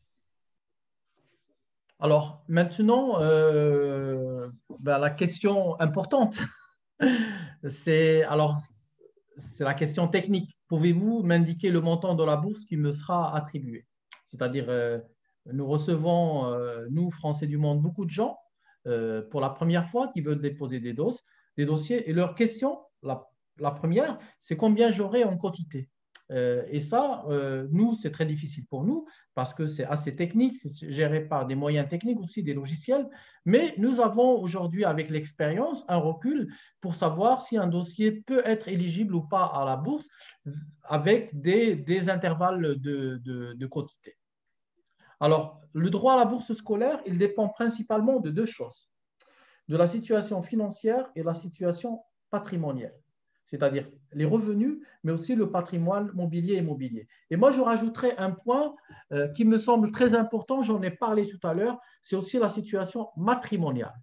Speaker 2: Alors, maintenant, la question importante, c'est la question technique. Pouvez-vous m'indiquer le montant de la bourse qui me sera attribué? C'est-à-dire, nous recevons, nous, Français du monde, beaucoup de gens pour la première fois qui veulent déposer des dossiers. Et leur question, la première, c'est combien j'aurai en quantité. Et ça, nous, c'est très difficile pour nous parce que c'est assez technique, c'est géré par des moyens techniques aussi, des logiciels. Mais nous avons aujourd'hui, avec l'expérience, un recul pour savoir si un dossier peut être éligible ou pas à la bourse avec des intervalles de quantité. Alors, le droit à la bourse scolaire, il dépend principalement de deux choses, de la situation financière et la situation patrimoniale, c'est-à-dire les revenus, mais aussi le patrimoine mobilier et immobilier. Et moi, je rajouterais un point qui me semble très important, j'en ai parlé tout à l'heure, c'est aussi la situation matrimoniale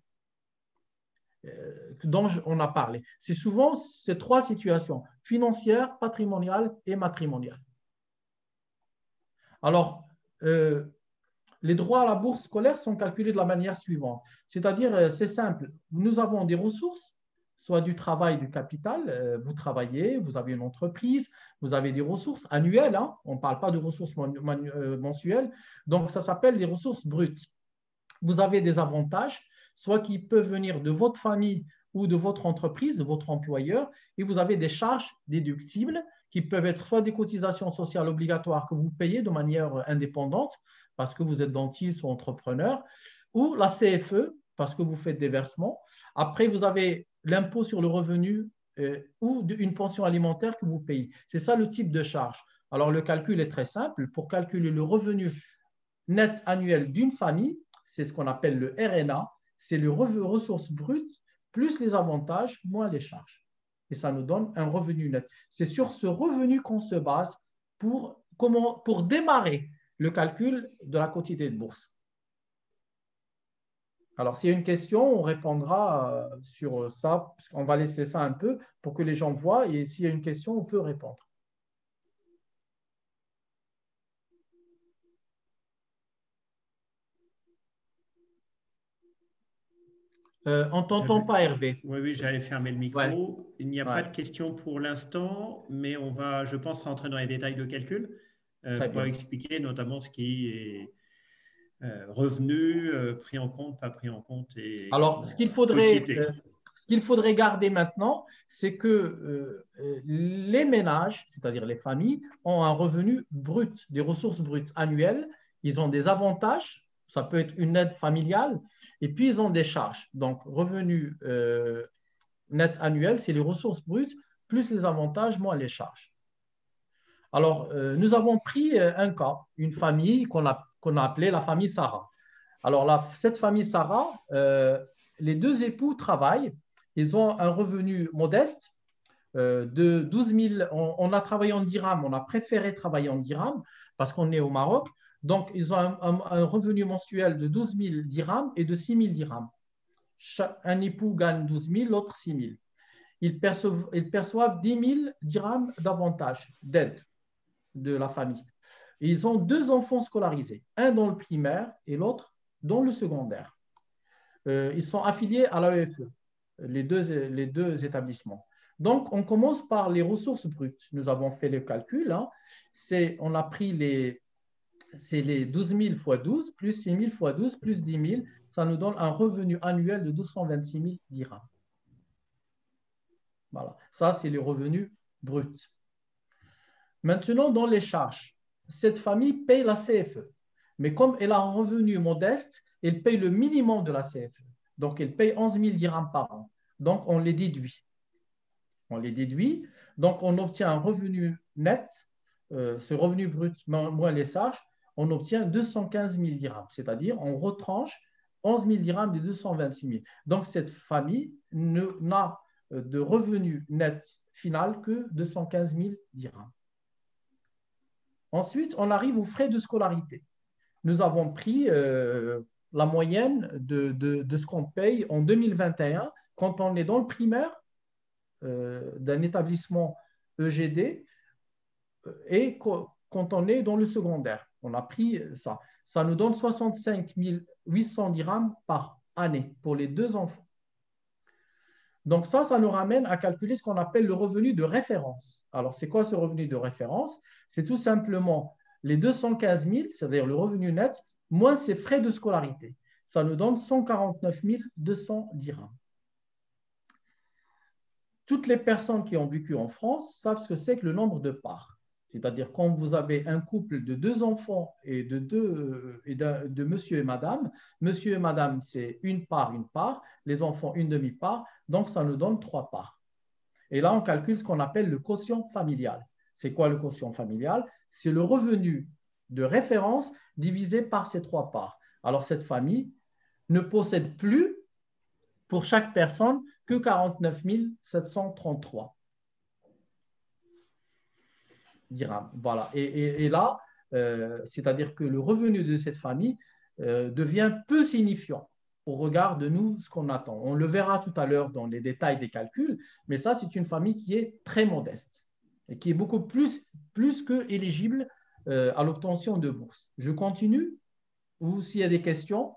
Speaker 2: dont on a parlé. C'est souvent ces trois situations, financière, patrimoniale et matrimoniale. Alors, les droits à la bourse scolaire sont calculés de la manière suivante. C'est-à-dire, c'est simple, nous avons des ressources, soit du travail, du capital, vous travaillez, vous avez une entreprise, vous avez des ressources annuelles, hein, on ne parle pas de ressources mensuelles, donc ça s'appelle des ressources brutes. Vous avez des avantages, soit qui peuvent venir de votre famille ou de votre entreprise, de votre employeur, et vous avez des charges déductibles qui peuvent être soit des cotisations sociales obligatoires que vous payez de manière indépendante, parce que vous êtes dentiste ou entrepreneur, ou la CFE, parce que vous faites des versements. Après, vous avez l'impôt sur le revenu ou une pension alimentaire que vous payez. C'est ça le type de charge. Alors, le calcul est très simple. Pour calculer le revenu net annuel d'une famille, c'est ce qu'on appelle le RNA, c'est le ressources brutes plus les avantages moins les charges. Et ça nous donne un revenu net. C'est sur ce revenu qu'on se base pour démarrer le calcul de la quantité de bourse. Alors, s'il y a une question, on répondra sur ça, parce qu'on va laisser ça un peu pour que les gens voient, et s'il y a une question, on peut répondre. On ne t'entend pas, Hervé.
Speaker 1: Oui, j'avais fermé le micro.
Speaker 2: Ouais.
Speaker 1: Il n'y a pas de questions pour l'instant, mais on va, je pense, rentrer dans les détails de calcul pour expliquer notamment ce qui est revenu, pris en compte, pas pris en compte.
Speaker 2: Alors, ce qu'il faudrait garder maintenant, c'est que les ménages, c'est-à-dire les familles, ont un revenu brut, des ressources brutes annuelles. Ils ont des avantages, ça peut être une aide familiale, et puis ils ont des charges. Donc, revenu net annuel, c'est les ressources brutes, plus les avantages, moins les charges. Alors, nous avons pris un cas, une famille qu'on a appelée la famille Sarah. Alors, cette famille Sarah, les deux époux travaillent. Ils ont un revenu modeste de 12 000. On a travaillé en dirham. On a préféré travailler en dirham parce qu'on est au Maroc. Donc, ils ont un revenu mensuel de 12 000 dirhams et de 6 000 dirhams. Un époux gagne 12 000, l'autre 6 000. Ils perçoivent 10 000 dirhams d'avantage, d'aide de la famille. Et ils ont deux enfants scolarisés, un dans le primaire et l'autre dans le secondaire. Ils sont affiliés à l'AEFE, les deux établissements. Donc, on commence par les ressources brutes. Nous avons fait le calcul. Hein. On a pris les 12 000 fois 12, plus 6 000 fois 12, plus 10 000. Ça nous donne un revenu annuel de 226 000 dirhams. Voilà. Ça, c'est les revenus bruts. Maintenant, dans les charges, cette famille paye la CFE. Mais comme elle a un revenu modeste, elle paye le minimum de la CFE. Donc, elle paye 11 000 dirhams par an. Donc, on les déduit. Donc, on obtient un revenu net, ce revenu brut moins les charges, on obtient 215 000 dirhams. C'est-à-dire, on retranche 11 000 dirhams de 226 000. Donc, cette famille n'a de revenu net final que 215 000 dirhams. Ensuite, on arrive aux frais de scolarité. Nous avons pris la moyenne de ce qu'on paye en 2021 quand on est dans le primaire d'un établissement EGD et quand on est dans le secondaire. On a pris ça. Ça nous donne 65 800 dirhams par année pour les deux enfants. Donc ça nous ramène à calculer ce qu'on appelle le revenu de référence. Alors, c'est quoi ce revenu de référence? C'est tout simplement les 215 000, c'est-à-dire le revenu net, moins ses frais de scolarité. Ça nous donne 149 200 dirhams. Toutes les personnes qui ont vécu en France savent ce que c'est que le nombre de parts. C'est-à-dire quand vous avez un couple de deux enfants et de monsieur et madame, monsieur et madame, c'est une part, les enfants, une demi-part, donc ça nous donne 3 parts. Et là, on calcule ce qu'on appelle le quotient familial. C'est quoi le quotient familial? C'est le revenu de référence divisé par ces 3 parts. Alors, cette famille ne possède plus, pour chaque personne, que 49 733 dirhams. Voilà. Et là, c'est-à-dire que le revenu de cette famille devient peu signifiant au regard de nous, ce qu'on attend. On le verra tout à l'heure dans les détails des calculs, mais ça, c'est une famille qui est très modeste et qui est beaucoup plus que éligible à l'obtention de bourse. Je continue ou s'il y a des questions?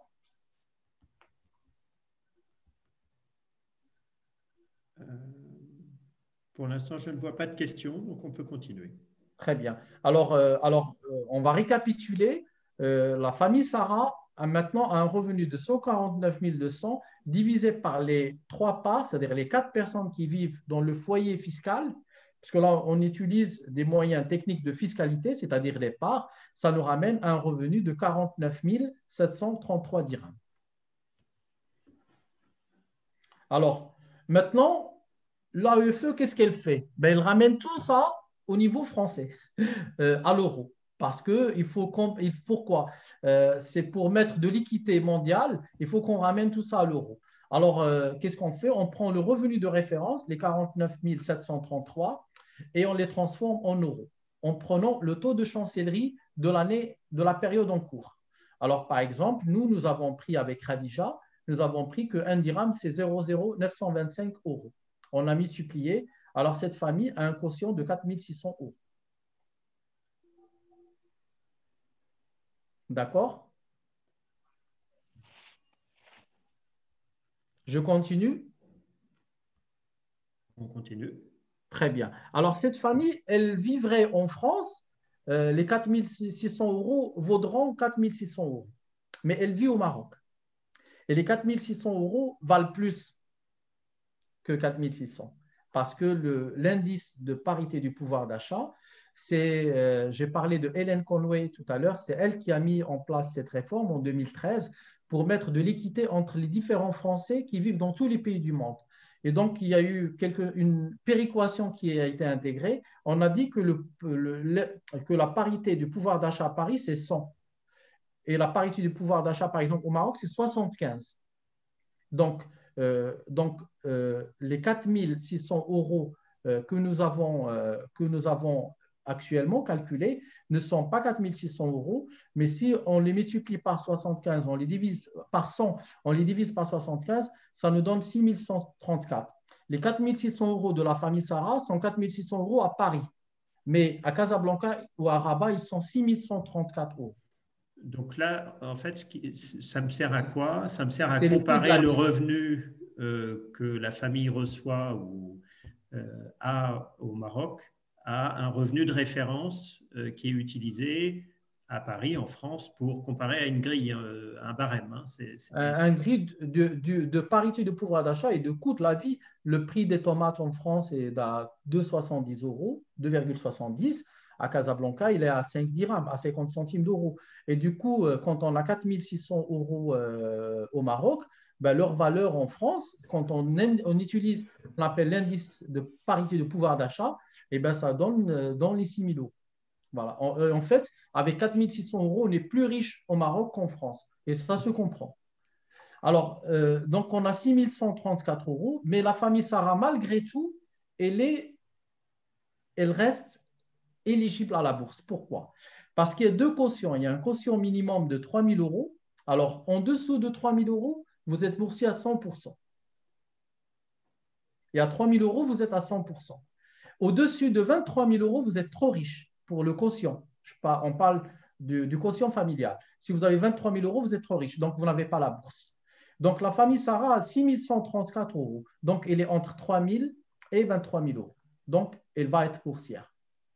Speaker 1: Pour l'instant, je ne vois pas de questions, donc on peut continuer.
Speaker 2: Très bien. Alors, on va récapituler. La famille Sarah a maintenant un revenu de 149 200 divisé par les 3 parts, c'est-à-dire les 4 personnes qui vivent dans le foyer fiscal, puisque là, on utilise des moyens techniques de fiscalité, c'est-à-dire les parts, ça nous ramène à un revenu de 49 733 dirhams. Alors, maintenant, l'AEFE, qu'est-ce qu'elle fait? Elle ramène tout ça au niveau français, à l'euro. Parce qu'il faut quoi? C'est pour mettre de l'équité mondiale, il faut qu'on ramène tout ça à l'euro. Alors, qu'est-ce qu'on fait? On prend le revenu de référence, les 49 733, et on les transforme en euros, en prenant le taux de chancellerie de l'année, de la période en cours. Alors, par exemple, nous avons pris avec Khadija, nous avons pris qu'un dirham, c'est 0,0925 euros. On a multiplié. Alors, cette famille a un quotient de 4 600 euros. D'accord? Je continue?
Speaker 1: On continue.
Speaker 2: Très bien. Alors, cette famille, elle vivrait en France. Les 4 600 euros vaudront 4 600 euros. Mais elle vit au Maroc. Et les 4 600 euros valent plus que 4 600. Parce que l'indice de parité du pouvoir d'achat, j'ai parlé de Hélène Conway tout à l'heure, c'est elle qui a mis en place cette réforme en 2013 pour mettre de l'équité entre les différents Français qui vivent dans tous les pays du monde. Et donc, il y a eu une péréquation qui a été intégrée. On a dit que la parité du pouvoir d'achat à Paris, c'est 100. Et la parité du pouvoir d'achat, par exemple, au Maroc, c'est 75. Donc, les 4 600 euros que nous avons actuellement calculés ne sont pas 4 600 euros, mais si on les multiplie par 75, on les divise par 100, on les divise par 75, ça nous donne 6 134. Les 4 600 euros de la famille Sarah sont 4 600 euros à Paris, mais à Casablanca ou à Rabat, ils sont 6 134 euros.
Speaker 1: Donc là, en fait, ça me sert à quoi? Ça me sert à comparer le revenu que la famille reçoit ou a au Maroc à un revenu de référence qui est utilisé à Paris, en France, pour comparer à une grille, un barème. Hein.
Speaker 2: Un grille de parité de pouvoir d'achat et de coût de la vie. Le prix des tomates en France est à 2,70 euros, 2,70. À Casablanca, il est à 5 dirhams, à 50 centimes d'euros. Et du coup, quand on a 4 600 euros au Maroc, leur valeur en France, quand on utilise ce qu'on appelle l'indice de parité de pouvoir d'achat, ça donne dans les 6 000 euros. Voilà. En fait, avec 4 600 euros, on est plus riche au Maroc qu'en France. Et ça se comprend. Alors, donc, on a 6 134 euros, mais la famille Sarah, malgré tout, elle est elle reste éligible à la bourse. Pourquoi? Parce qu'il y a deux quotients. Il y a un quotient minimum de 3 000 euros. Alors, en dessous de 3 000 euros, vous êtes boursier à 100%. Et à 3 000 euros, vous êtes à 100%. Au-dessus de 23 000 euros, vous êtes trop riche pour le quotient. On parle du quotient familial. Si vous avez 23 000 euros, vous êtes trop riche. Donc, vous n'avez pas la bourse. Donc, la famille Sarah a 6 134 euros. Donc, elle est entre 3 000 et 23 000 euros. Donc, elle va être boursière.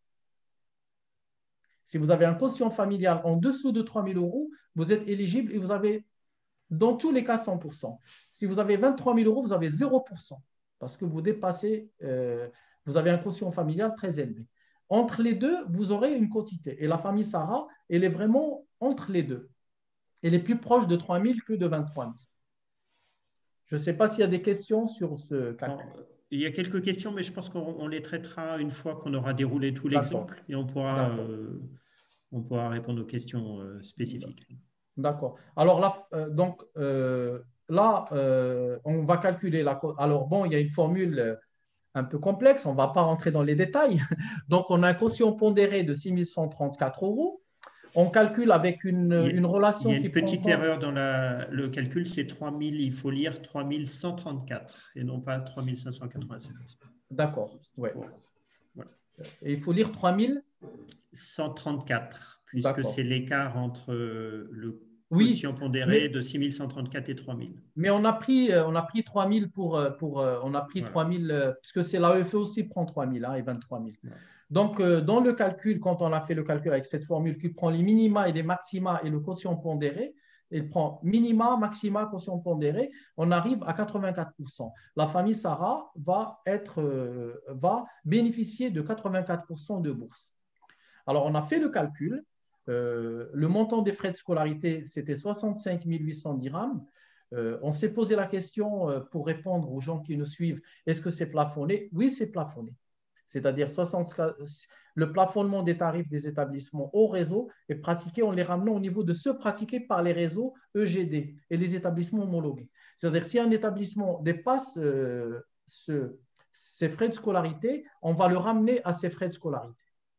Speaker 2: Si vous avez un quotient familial en dessous de 3 000 euros, vous êtes éligible et vous avez, dans tous les cas, 100%. Si vous avez 23 000 euros, vous avez 0% parce que vous dépassez, vous avez un quotient familial très élevé. Entre les deux, vous aurez une quotité. Et la famille Sarah, elle est vraiment entre les deux. Elle est plus proche de 3 000 que de 23 000. Je ne sais pas s'il y a des questions sur ce calcul.
Speaker 1: Bon, il y a quelques questions, mais je pense qu'on les traitera une fois qu'on aura déroulé tout l'exemple et on pourra répondre aux questions spécifiques.
Speaker 2: D'accord. Alors là, on va calculer la. Alors bon, il y a une formule un peu complexe, on ne va pas rentrer dans les détails. Donc, on a un quotient pondéré de 6 134 euros. On calcule avec une relation qui prend.
Speaker 1: Il y a une petite erreur dans le calcul, c'est 3000, il faut lire 3134 et non pas 3587.
Speaker 2: D'accord, ouais.
Speaker 1: Voilà.
Speaker 2: Et il faut lire
Speaker 1: 3134, puisque c'est l'écart entre le quotient pondéré de 6134 et 3000.
Speaker 2: Mais on a pris 3000 on a pris 3000, puisque c'est l'AEFE aussi prend 3000 et 23 000. Ouais. Donc, dans le calcul, quand on a fait le calcul avec cette formule qui prend les minima et les maxima et le quotient pondéré, il prend minima, maxima, quotient pondéré, on arrive à 84%. La famille Sarah va bénéficier de 84% de bourse. Alors, on a fait le calcul. Le montant des frais de scolarité, c'était 65 800 dirhams. On s'est posé la question pour répondre aux gens qui nous suivent, est-ce que c'est plafonné? Oui, c'est plafonné. C'est-à-dire le plafonnement des tarifs des établissements au réseau est pratiqué en les ramenant au niveau de ceux pratiqués par les réseaux EGD et les établissements homologués. C'est-à-dire si un établissement dépasse ses frais de scolarité, on va le ramener à ses frais de scolarité.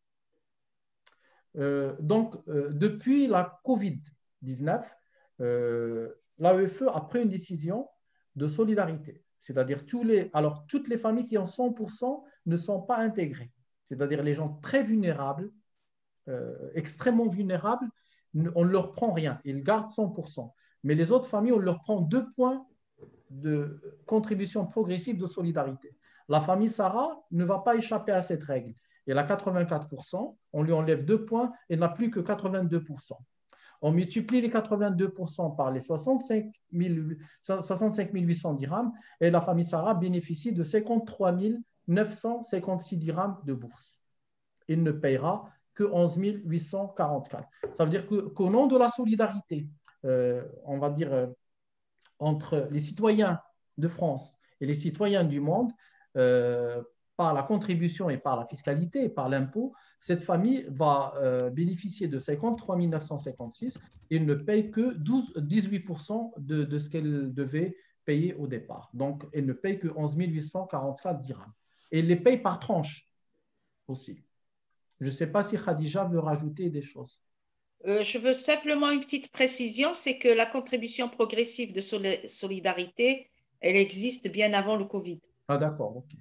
Speaker 2: Depuis la COVID-19, l'AEFE a pris une décision de solidarité. C'est-à-dire toutes les familles qui ont 100% ne sont pas intégrées. C'est-à-dire les gens très vulnérables, extrêmement vulnérables, on ne leur prend rien. Ils gardent 100%. Mais les autres familles, on leur prend 2 points de contribution progressive de solidarité. La famille Sarah ne va pas échapper à cette règle. Elle a 84%, on lui enlève 2 points, elle n'a plus que 82%. On multiplie les 82% par les 65 800 dirhams et la famille Sarah bénéficie de 53 956 dirhams de bourse. Il ne payera que 11 844. Ça veut dire qu'au nom de la solidarité, on va dire entre les citoyens de France et les citoyens du monde, par la contribution et par la fiscalité et par l'impôt, cette famille va bénéficier de 53 956 et ne paye que 18% de ce qu'elle devait payer au départ. Donc, elle ne paye que 11 844 dirhams. Et elle les paye par tranche aussi. Je ne sais pas si Khadija veut rajouter des choses.
Speaker 3: Je veux simplement une petite précision, c'est que la contribution progressive de solidarité, elle existe bien avant le Covid.
Speaker 2: Ah d'accord, ok.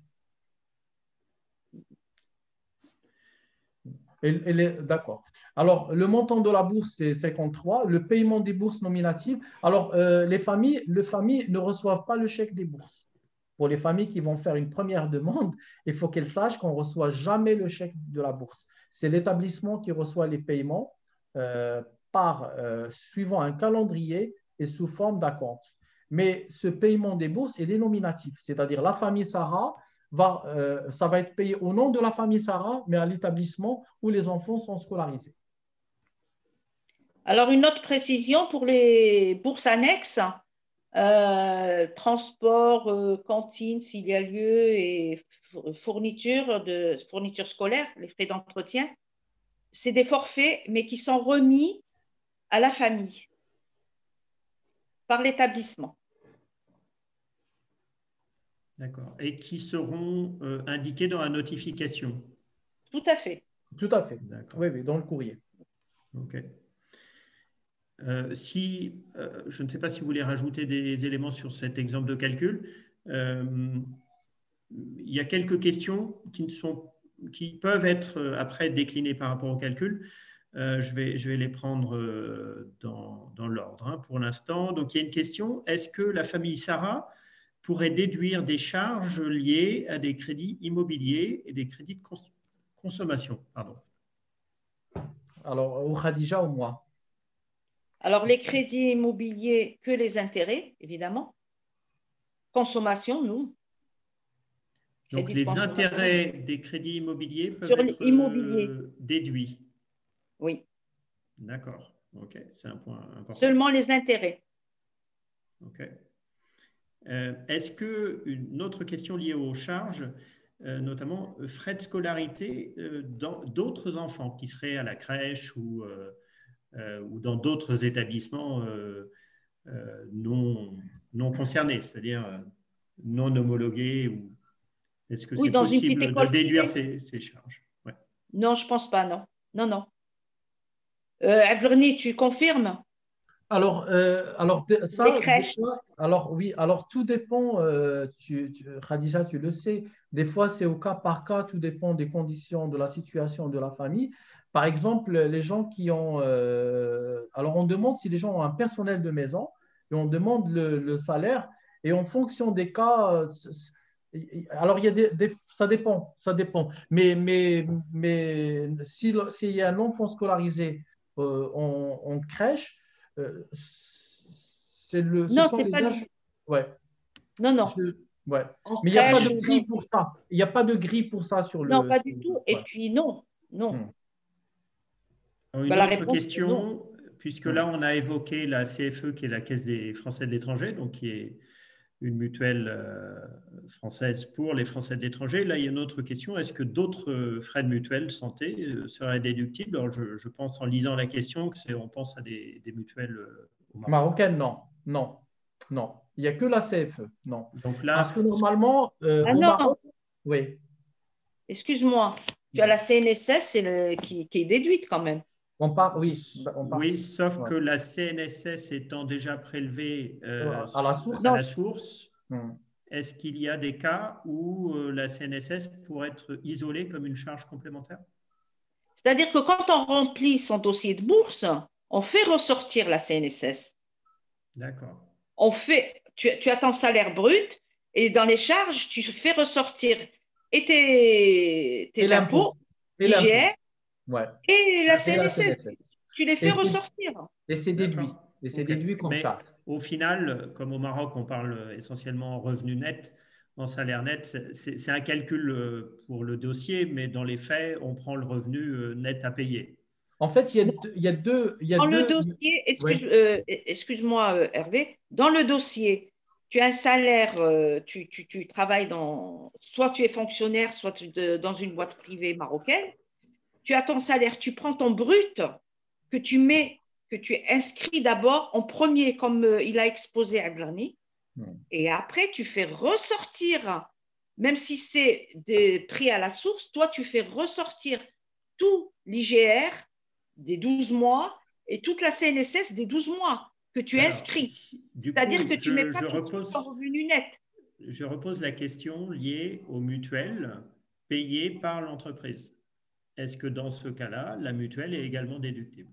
Speaker 2: D'accord. Alors, le montant de la bourse, c'est 53. Le paiement des bourses nominatives. Alors, les familles ne reçoivent pas le chèque des bourses. Pour les familles qui vont faire une première demande, il faut qu'elles sachent qu'on ne reçoit jamais le chèque de la bourse. C'est l'établissement qui reçoit les paiements suivant un calendrier et sous forme d'acompte. Mais ce paiement des bourses, il est nominatif. C'est-à-dire la famille Sarah, ça va être payé au nom de la famille Sarah, mais à l'établissement où les enfants sont scolarisés.
Speaker 3: Alors, une autre précision pour les bourses annexes, transport, cantine s'il y a lieu et fourniture scolaire, les frais d'entretien, c'est des forfaits, mais qui sont remis à la famille par l'établissement.
Speaker 1: D'accord. Et qui seront indiqués dans la notification.
Speaker 3: Tout à fait.
Speaker 2: Tout à fait.
Speaker 1: D'accord.
Speaker 2: Oui, oui, dans le courrier.
Speaker 1: OK. Je ne sais pas si vous voulez rajouter des éléments sur cet exemple de calcul. Il y a quelques questions qui peuvent être après déclinées par rapport au calcul. Je vais les prendre dans l'ordre pour l'instant. Donc, il y a une question. Est-ce que la famille Sarah pourrait déduire des charges liées à des crédits immobiliers et des crédits de consommation? Pardon.
Speaker 2: Alors, ou Khadija ou moi?
Speaker 3: Alors, les crédits immobiliers que les intérêts, évidemment. Consommation, nous.
Speaker 1: Donc, les intérêts des crédits immobiliers peuvent
Speaker 3: sur
Speaker 1: être
Speaker 3: l'immobilier.
Speaker 1: déduits.
Speaker 3: Oui.
Speaker 1: D'accord. OK. C'est un point important.
Speaker 3: Seulement les intérêts.
Speaker 1: OK. Est-ce qu'une autre question liée aux charges, notamment frais de scolarité d'autres enfants qui seraient à la crèche ou dans d'autres établissements non concernés, c'est-à-dire non homologués, ou est-ce que
Speaker 3: Oui,
Speaker 1: c'est
Speaker 3: dans une petite
Speaker 1: possible de
Speaker 3: école
Speaker 1: déduire
Speaker 3: privée.
Speaker 1: ces charges? Ouais.
Speaker 3: Non, je ne pense pas, non. Non, non. Abdelghani, tu confirmes?
Speaker 2: Alors,
Speaker 3: Les
Speaker 2: ça,
Speaker 3: crèches.
Speaker 2: alors oui, alors tout dépend, Khadija, tu le sais, des fois c'est au cas par cas, tout dépend des conditions, de la situation de la famille. Par exemple, les gens qui ont, alors on demande si les gens ont un personnel de maison et on demande le salaire et en fonction des cas, alors il y a ça dépend. Mais s'il y a un enfant scolarisé en crèche, ce
Speaker 3: Non,
Speaker 2: sont
Speaker 3: c'est
Speaker 2: les
Speaker 3: pas.
Speaker 2: âges. Ouais.
Speaker 3: Non, non.
Speaker 2: Ouais.
Speaker 3: En
Speaker 2: Mais il n'y a pas
Speaker 3: crèche,
Speaker 2: de grille pour ça. Il n'y a pas de grille pour ça sur
Speaker 3: non,
Speaker 2: le.
Speaker 3: pas du tout. Et
Speaker 2: Ouais.
Speaker 3: puis, non. Non.
Speaker 2: Hmm.
Speaker 3: Ben,
Speaker 1: Une
Speaker 3: la
Speaker 1: autre
Speaker 3: réponse, c'est non.
Speaker 1: question, puisque
Speaker 2: Hmm.
Speaker 1: là on a évoqué la CFE, qui est la Caisse des Français de l'étranger, donc qui est une mutuelle française pour les Français de l'étranger. Là, il y a une autre question. Est-ce que d'autres frais de mutuelle santé seraient déductibles? Alors, je pense en lisant la question on pense à des mutuelles au Maroc.
Speaker 2: Marocaine, non. Non. Non. Il n'y a que la CFE. Non.
Speaker 1: Donc
Speaker 2: Parce
Speaker 1: là,
Speaker 2: que normalement,
Speaker 3: Ah
Speaker 2: au
Speaker 3: non,
Speaker 2: Maroc, oui.
Speaker 3: excuse-moi. Tu as la CNSS qui est déduite quand même.
Speaker 2: On part, oui, en
Speaker 1: oui,
Speaker 2: partie.
Speaker 1: sauf
Speaker 2: Ouais.
Speaker 1: que la CNSS étant déjà prélevée
Speaker 2: À la
Speaker 1: à
Speaker 2: source.
Speaker 1: la
Speaker 3: Non,
Speaker 1: source,
Speaker 2: Hmm.
Speaker 1: est-ce qu'il y a des cas où la CNSS pourrait être isolée comme une charge complémentaire?
Speaker 3: c'est-à-dire que quand on remplit son dossier de bourse, on fait ressortir la CNSS.
Speaker 1: D'accord.
Speaker 3: Tu as ton salaire brut et dans les charges, tu fais ressortir et
Speaker 2: Et
Speaker 3: tes
Speaker 2: l'impôt.
Speaker 3: impôts,
Speaker 2: Et l'impôt.
Speaker 3: l'IGR
Speaker 2: Ouais.
Speaker 3: et la
Speaker 2: Et la
Speaker 3: CNSS.
Speaker 2: CNSS.
Speaker 3: Tu les
Speaker 2: Et
Speaker 3: fais
Speaker 2: c'est
Speaker 3: ressortir.
Speaker 2: déduit.
Speaker 1: D'accord.
Speaker 2: Et c'est
Speaker 1: OK.
Speaker 2: déduit comme
Speaker 1: Mais
Speaker 2: charge.
Speaker 1: au final, comme au Maroc, on parle essentiellement en revenu net, en salaire net, c'est un calcul pour le dossier, mais dans les faits, on prend le revenu net à payer.
Speaker 2: En fait, il y a deux. Il y a
Speaker 3: Dans le
Speaker 2: deux
Speaker 3: dossier,
Speaker 2: ouais.
Speaker 3: excuse-moi Hervé, dans le dossier, tu as un salaire, tu travailles soit tu es fonctionnaire, soit dans une boîte privée marocaine, tu as ton salaire, tu prends ton brut que tu mets, que tu inscris d'abord en premier, comme il a exposé à Glani, et après tu fais ressortir, même si c'est des prix à la source, toi tu fais ressortir tout l'IGR des 12 mois et toute la CNSS des 12 mois que tu
Speaker 1: Alors,
Speaker 3: inscris.
Speaker 1: du
Speaker 3: C'est-à-dire
Speaker 1: coup,
Speaker 3: que tu ne mets pas tout sur ton revenu net.
Speaker 1: je repose la question liée aux mutuelles payées par l'entreprise. Est-ce que dans ce cas-là, la mutuelle est également déductible?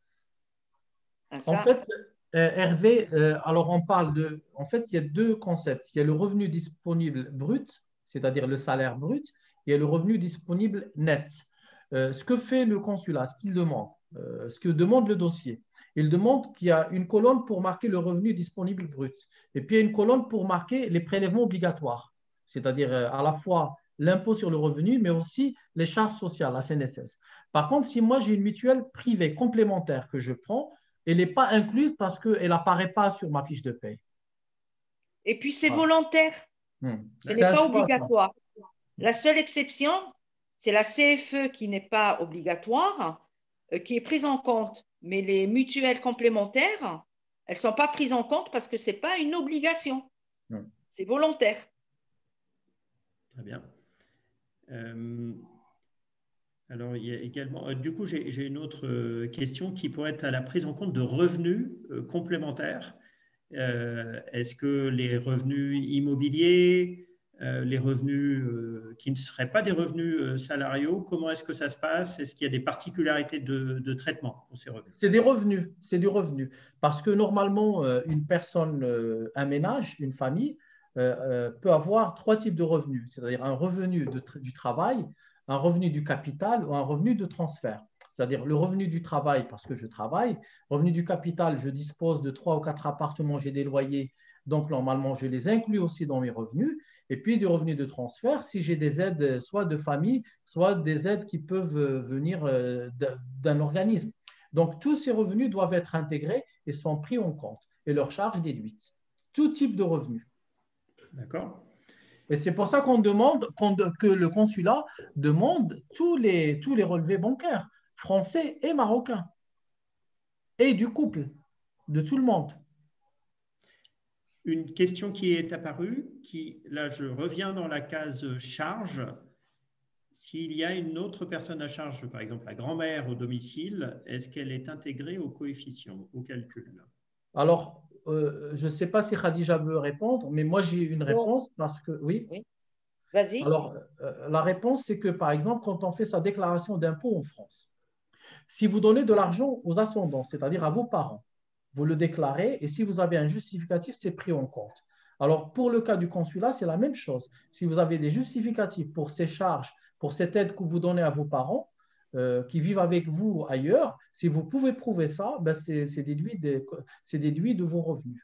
Speaker 3: Ah,
Speaker 2: En
Speaker 3: ça,
Speaker 2: fait, Hervé, alors on parle de. En fait, il y a deux concepts. Il y a le revenu disponible brut, c'est-à-dire le salaire brut, et il y a le revenu disponible net. Ce que fait le consulat, ce qu'il demande, ce que demande le dossier, il demande qu'il y a une colonne pour marquer le revenu disponible brut, et puis il y a une colonne pour marquer les prélèvements obligatoires, c'est-à-dire à la fois l'impôt sur le revenu, mais aussi les charges sociales, la CNSS. Par contre, si moi j'ai une mutuelle privée complémentaire que je prends, elle n'est pas incluse parce qu'elle n'apparaît pas sur ma fiche de paye.
Speaker 3: et puis c'est
Speaker 2: Voilà.
Speaker 3: volontaire, ce
Speaker 2: C'est
Speaker 3: n'est
Speaker 2: un
Speaker 3: pas
Speaker 2: choix, ça.
Speaker 3: obligatoire. La seule exception, c'est la CFE qui n'est pas obligatoire, qui est prise en compte. Mais les mutuelles complémentaires, elles ne sont pas prises en compte parce que ce n'est pas une obligation. C'est volontaire.
Speaker 1: Très bien. Alors, il y a également, du coup, j'ai une autre question qui pourrait être à la prise en compte de revenus complémentaires. Est-ce que les revenus immobiliers, les revenus qui ne seraient pas des revenus salariaux, comment est-ce que ça se passe? Est-ce qu'il y a des particularités de traitement pour ces revenus?
Speaker 2: C'est des revenus, c'est du revenu. Parce que normalement, une personne, un ménage, une famille, peut avoir trois types de revenus, c'est-à-dire un revenu du travail, un revenu du capital ou un revenu de transfert. C'est-à-dire le revenu du travail parce que je travaille, revenu du capital, je dispose de trois ou quatre appartements, j'ai des loyers, donc normalement je les inclus aussi dans mes revenus. Et puis du revenu de transfert, si j'ai des aides soit de famille, soit des aides qui peuvent venir d'un organisme. Donc, tous ces revenus doivent être intégrés et sont pris en compte et leurs charges déduites. Tout type de revenus.
Speaker 1: D'accord.
Speaker 2: Et c'est pour ça qu'on demande, que le consulat demande tous les relevés bancaires, français et marocains, et du couple, de tout le monde.
Speaker 1: Une question qui est apparue, là, je reviens dans la case charge. S'il y a une autre personne à charge, par exemple la grand-mère au domicile, est-ce qu'elle est intégrée au coefficient, au calcul?
Speaker 2: Alors, je ne sais pas si Khadija veut répondre, mais moi j'ai une
Speaker 3: Donc,
Speaker 2: réponse parce que, oui.
Speaker 3: oui, vas-y.
Speaker 2: Alors, la réponse, c'est que par exemple, quand on fait sa déclaration d'impôt en France, si vous donnez de l'argent aux ascendants, c'est-à-dire à vos parents, vous le déclarez et si vous avez un justificatif, c'est pris en compte. Alors, pour le cas du consulat, c'est la même chose. Si vous avez des justificatifs pour ces charges, pour cette aide que vous donnez à vos parents qui vivent avec vous ailleurs, si vous pouvez prouver ça, ben c'est déduit de vos revenus.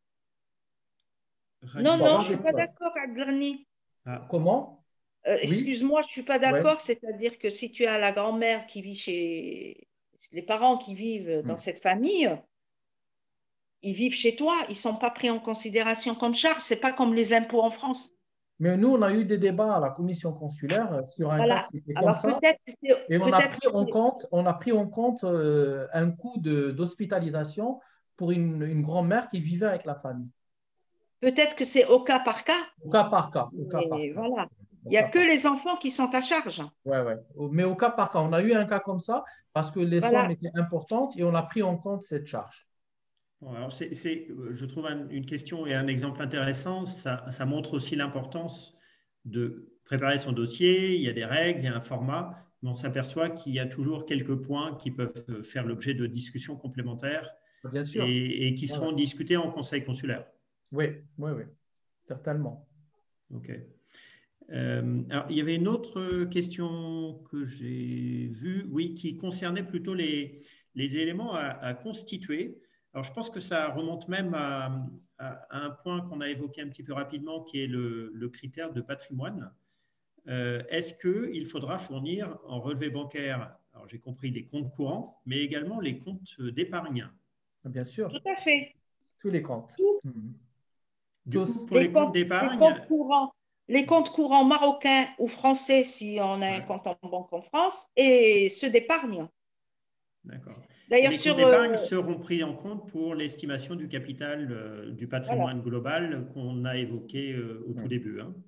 Speaker 3: Non,
Speaker 2: Il faut
Speaker 1: Radija.
Speaker 3: non, je
Speaker 2: avoir
Speaker 3: ne
Speaker 2: des
Speaker 3: suis pas
Speaker 2: preuves.
Speaker 3: d'accord, Adlani.
Speaker 1: Ah,
Speaker 2: Comment? Oui,
Speaker 3: Excuse-moi, je ne suis pas
Speaker 2: ouais.
Speaker 3: d'accord. C'est-à-dire que si tu as la grand-mère qui vit chez les parents qui vivent dans
Speaker 2: Hmm.
Speaker 3: cette famille, ils vivent chez toi, ils ne sont pas pris en considération comme charge. Ce n'est pas comme les impôts en France.
Speaker 2: Mais nous, on a eu des débats à la commission consulaire sur un cas
Speaker 3: Voilà.
Speaker 2: qui était comme
Speaker 3: Alors
Speaker 2: ça.
Speaker 3: peut-être que
Speaker 2: Et on a
Speaker 3: peut-être
Speaker 2: pris en compte, un coût d'hospitalisation pour une grand-mère qui vivait avec la famille.
Speaker 3: peut-être que c'est au cas par cas.
Speaker 2: Au cas par cas, au cas par
Speaker 3: Mais
Speaker 2: cas.
Speaker 3: voilà.
Speaker 2: Au
Speaker 3: Il n'y a
Speaker 2: cas
Speaker 3: que
Speaker 2: par cas.
Speaker 3: les enfants qui sont à charge.
Speaker 2: Ouais, ouais. Mais au cas par cas, on a eu un cas comme ça parce que les sommes
Speaker 3: Voilà.
Speaker 2: étaient importantes et on a pris en compte cette charge.
Speaker 1: bon, alors je trouve une question et un exemple intéressant. Ça montre aussi l'importance de préparer son dossier. Il y a des règles, il y a un format, mais on s'aperçoit qu'il y a toujours quelques points qui peuvent faire l'objet de discussions complémentaires
Speaker 2: Bien sûr.
Speaker 1: et qui
Speaker 2: Ouais, ouais.
Speaker 1: seront discutés en conseil consulaire.
Speaker 2: Oui, oui, oui, certainement.
Speaker 1: OK. Alors, il y avait une autre question que j'ai vue, oui, qui concernait plutôt les éléments à constituer. Alors, je pense que ça remonte même à un point qu'on a évoqué un petit peu rapidement, qui est le critère de patrimoine. Est-ce qu'il faudra fournir en relevé bancaire, alors j'ai compris les comptes courants, mais également les comptes d'épargne?
Speaker 2: Bien sûr,
Speaker 3: Tout à fait.
Speaker 2: tous les comptes.
Speaker 3: Tous
Speaker 2: Mhm.
Speaker 1: Du coup,
Speaker 2: Tous.
Speaker 1: pour les comptes d'épargne,
Speaker 3: les comptes courants marocains ou français si on a un
Speaker 1: ouais,
Speaker 3: compte en banque en France et ceux d'épargne.
Speaker 1: d'accord. Et
Speaker 3: D'ailleurs,
Speaker 1: les comptes d'épargne seront pris en compte pour l'estimation du capital du
Speaker 3: voilà.
Speaker 1: patrimoine global qu'on a évoqué au tout
Speaker 2: Mhm.
Speaker 1: début, hein.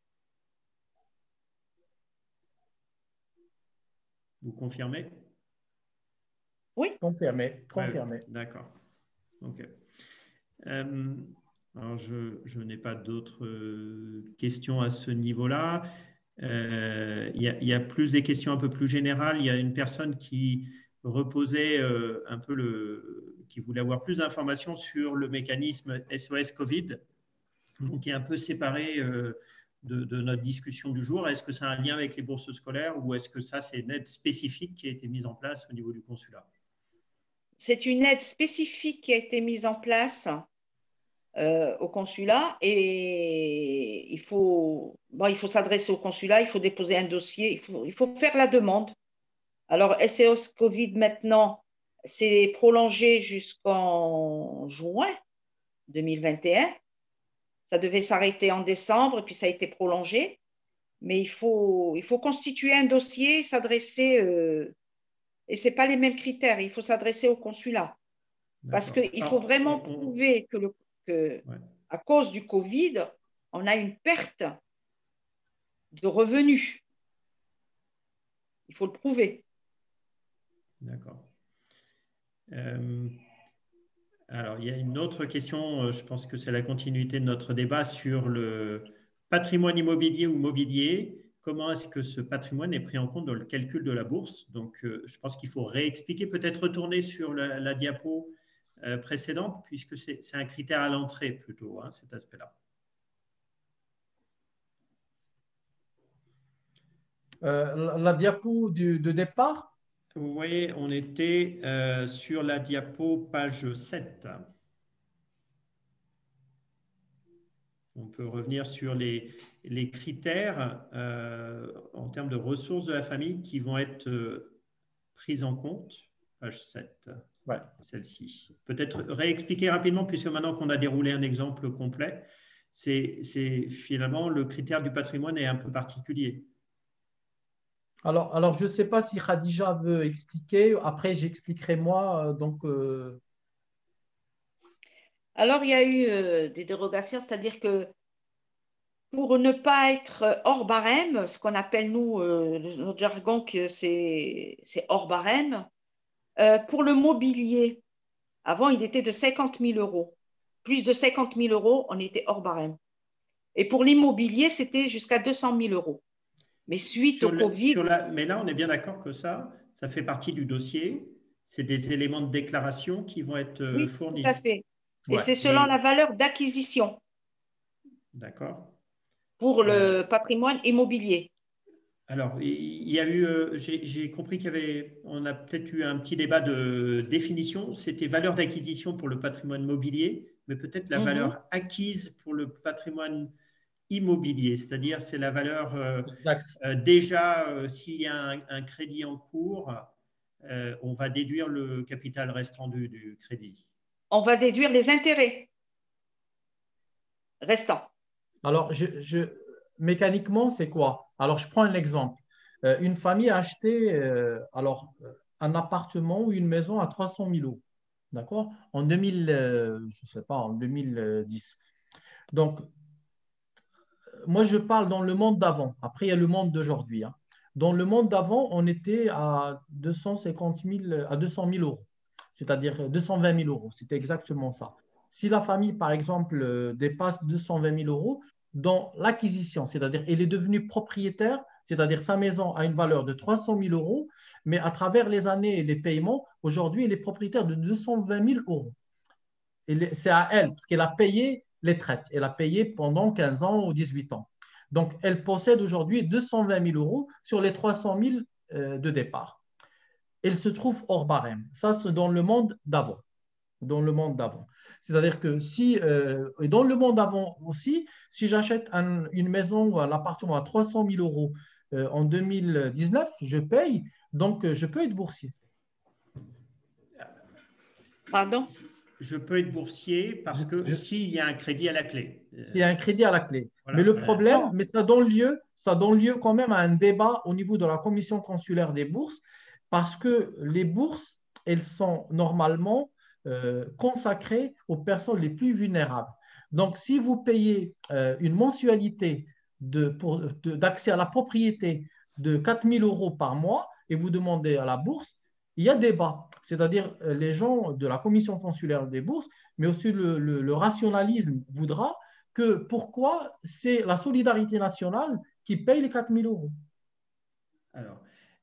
Speaker 1: Vous confirmez?
Speaker 3: Oui,
Speaker 2: Confirmé,
Speaker 1: Ouais,
Speaker 2: confirmé.
Speaker 1: d'accord. Ok. Euh, alors, je n'ai pas d'autres questions à ce niveau-là. Il y a plus des questions un peu plus générales. Il y a une personne qui reposait un peu qui voulait avoir plus d'informations sur le mécanisme SOS Covid, donc qui est un peu séparé de notre discussion du jour. Est-ce que c'est un lien avec les bourses scolaires ou est-ce que ça, c'est une aide spécifique qui a été mise en place au niveau du consulat?
Speaker 3: c'est une aide spécifique qui a été mise en place au consulat et il faut s'adresser au consulat, il faut déposer un dossier, il faut faire la demande. Alors, SOS Covid maintenant, c'est prolongé jusqu'en juin 2021. Ça devait s'arrêter en décembre, puis ça a été prolongé. Mais il faut constituer un dossier, s'adresser, et ce n'est pas les mêmes critères, il faut s'adresser au consulat. Parce
Speaker 1: D'accord.
Speaker 3: qu'il faut vraiment prouver que,
Speaker 1: ouais.
Speaker 3: à cause du Covid, on a une perte de revenus. Il faut le prouver.
Speaker 1: D'accord. Alors, il y a une autre question, je pense que c'est la continuité de notre débat sur le patrimoine immobilier ou mobilier. Comment est-ce que ce patrimoine est pris en compte dans le calcul de la bourse? Donc, je pense qu'il faut réexpliquer, peut-être retourner sur la diapo précédente, puisque c'est un critère à l'entrée plutôt, hein, cet aspect-là.
Speaker 2: La diapo de départ.
Speaker 1: Oui, on était sur la diapo page 7. On peut revenir sur les critères en termes de ressources de la famille qui vont être prises en compte. Page 7,
Speaker 2: Ouais.
Speaker 1: celle-ci. Peut-être réexpliquer rapidement, puisque maintenant qu'on a déroulé un exemple complet, c'est finalement le critère du patrimoine est un peu particulier.
Speaker 2: Alors je ne sais pas si Khadija veut expliquer. Après, j'expliquerai moi.
Speaker 3: Alors, il y a eu des dérogations, c'est-à-dire que pour ne pas être hors barème, ce qu'on appelle, nous, notre jargon, que c'est hors barème, pour le mobilier, avant, il était de 50 000 euros. Plus de 50 000 euros, on était hors barème. Et pour l'immobilier, c'était jusqu'à 200 000 euros. Mais suite au Covid…
Speaker 1: Mais là, on est bien d'accord que ça fait partie du dossier. C'est des éléments de déclaration qui vont être
Speaker 3: Oui,
Speaker 1: fournis.
Speaker 3: tout à fait. Et
Speaker 2: Ouais.
Speaker 3: c'est selon la valeur d'acquisition.
Speaker 1: D'accord.
Speaker 3: Pour le patrimoine immobilier.
Speaker 1: Alors, il y a eu, j'ai compris on a peut-être eu un petit débat de définition. C'était valeur d'acquisition pour le patrimoine mobilier, mais peut-être la valeur acquise pour le patrimoine immobilier. C'est-à-dire, c'est la valeur déjà, s'il y a un crédit en cours, on va déduire le capital restant du crédit.
Speaker 3: On va déduire les intérêts restants.
Speaker 2: Alors, mécaniquement, c'est quoi? Alors, je prends un exemple. Une famille a acheté un appartement ou une maison à 300 000 euros. D'accord? En 2000, je sais pas, en 2010. Donc, moi, je parle dans le monde d'avant. Après, il y a le monde d'aujourd'hui, hein. Dans le monde d'avant, on était à 250 000, à 200 000 euros, c'est-à-dire 220 000 euros. C'était exactement ça. Si la famille, par exemple, dépasse 220 000 euros dans l'acquisition, c'est-à-dire elle est devenue propriétaire, c'est-à-dire sa maison a une valeur de 300 000 euros, mais à travers les années et les paiements, aujourd'hui, elle est propriétaire de 220 000 euros. C'est à elle, parce qu'elle a payé les traites. Elle a payé pendant 15 ans ou 18 ans. Donc, elle possède aujourd'hui 220 000 euros sur les 300 000 de départ. Elle se trouve hors barème. Ça, c'est dans le monde d'avant. Dans le monde d'avant. C'est-à-dire que et dans le monde d'avant aussi, si j'achète une maison ou un appartement à 300 000 euros en 2019, je paye, donc je peux être boursier.
Speaker 3: Pardon?
Speaker 1: Je peux être boursier parce que s'il y a un crédit à la clé.
Speaker 2: S'il y a un crédit à la clé.
Speaker 1: Voilà,
Speaker 2: mais le problème, ça donne lieu quand même à un débat au niveau de la commission consulaire des bourses, parce que les bourses, elles sont normalement consacrées aux personnes les plus vulnérables. Donc, si vous payez une mensualité d'accès à la propriété de 4 000 euros par mois et vous demandez à la bourse, il y a débat. C'est-à-dire les gens de la commission consulaire des bourses, mais aussi le rationalisme voudra que pourquoi c'est la solidarité nationale qui paye les 4 000 euros.
Speaker 1: Alors,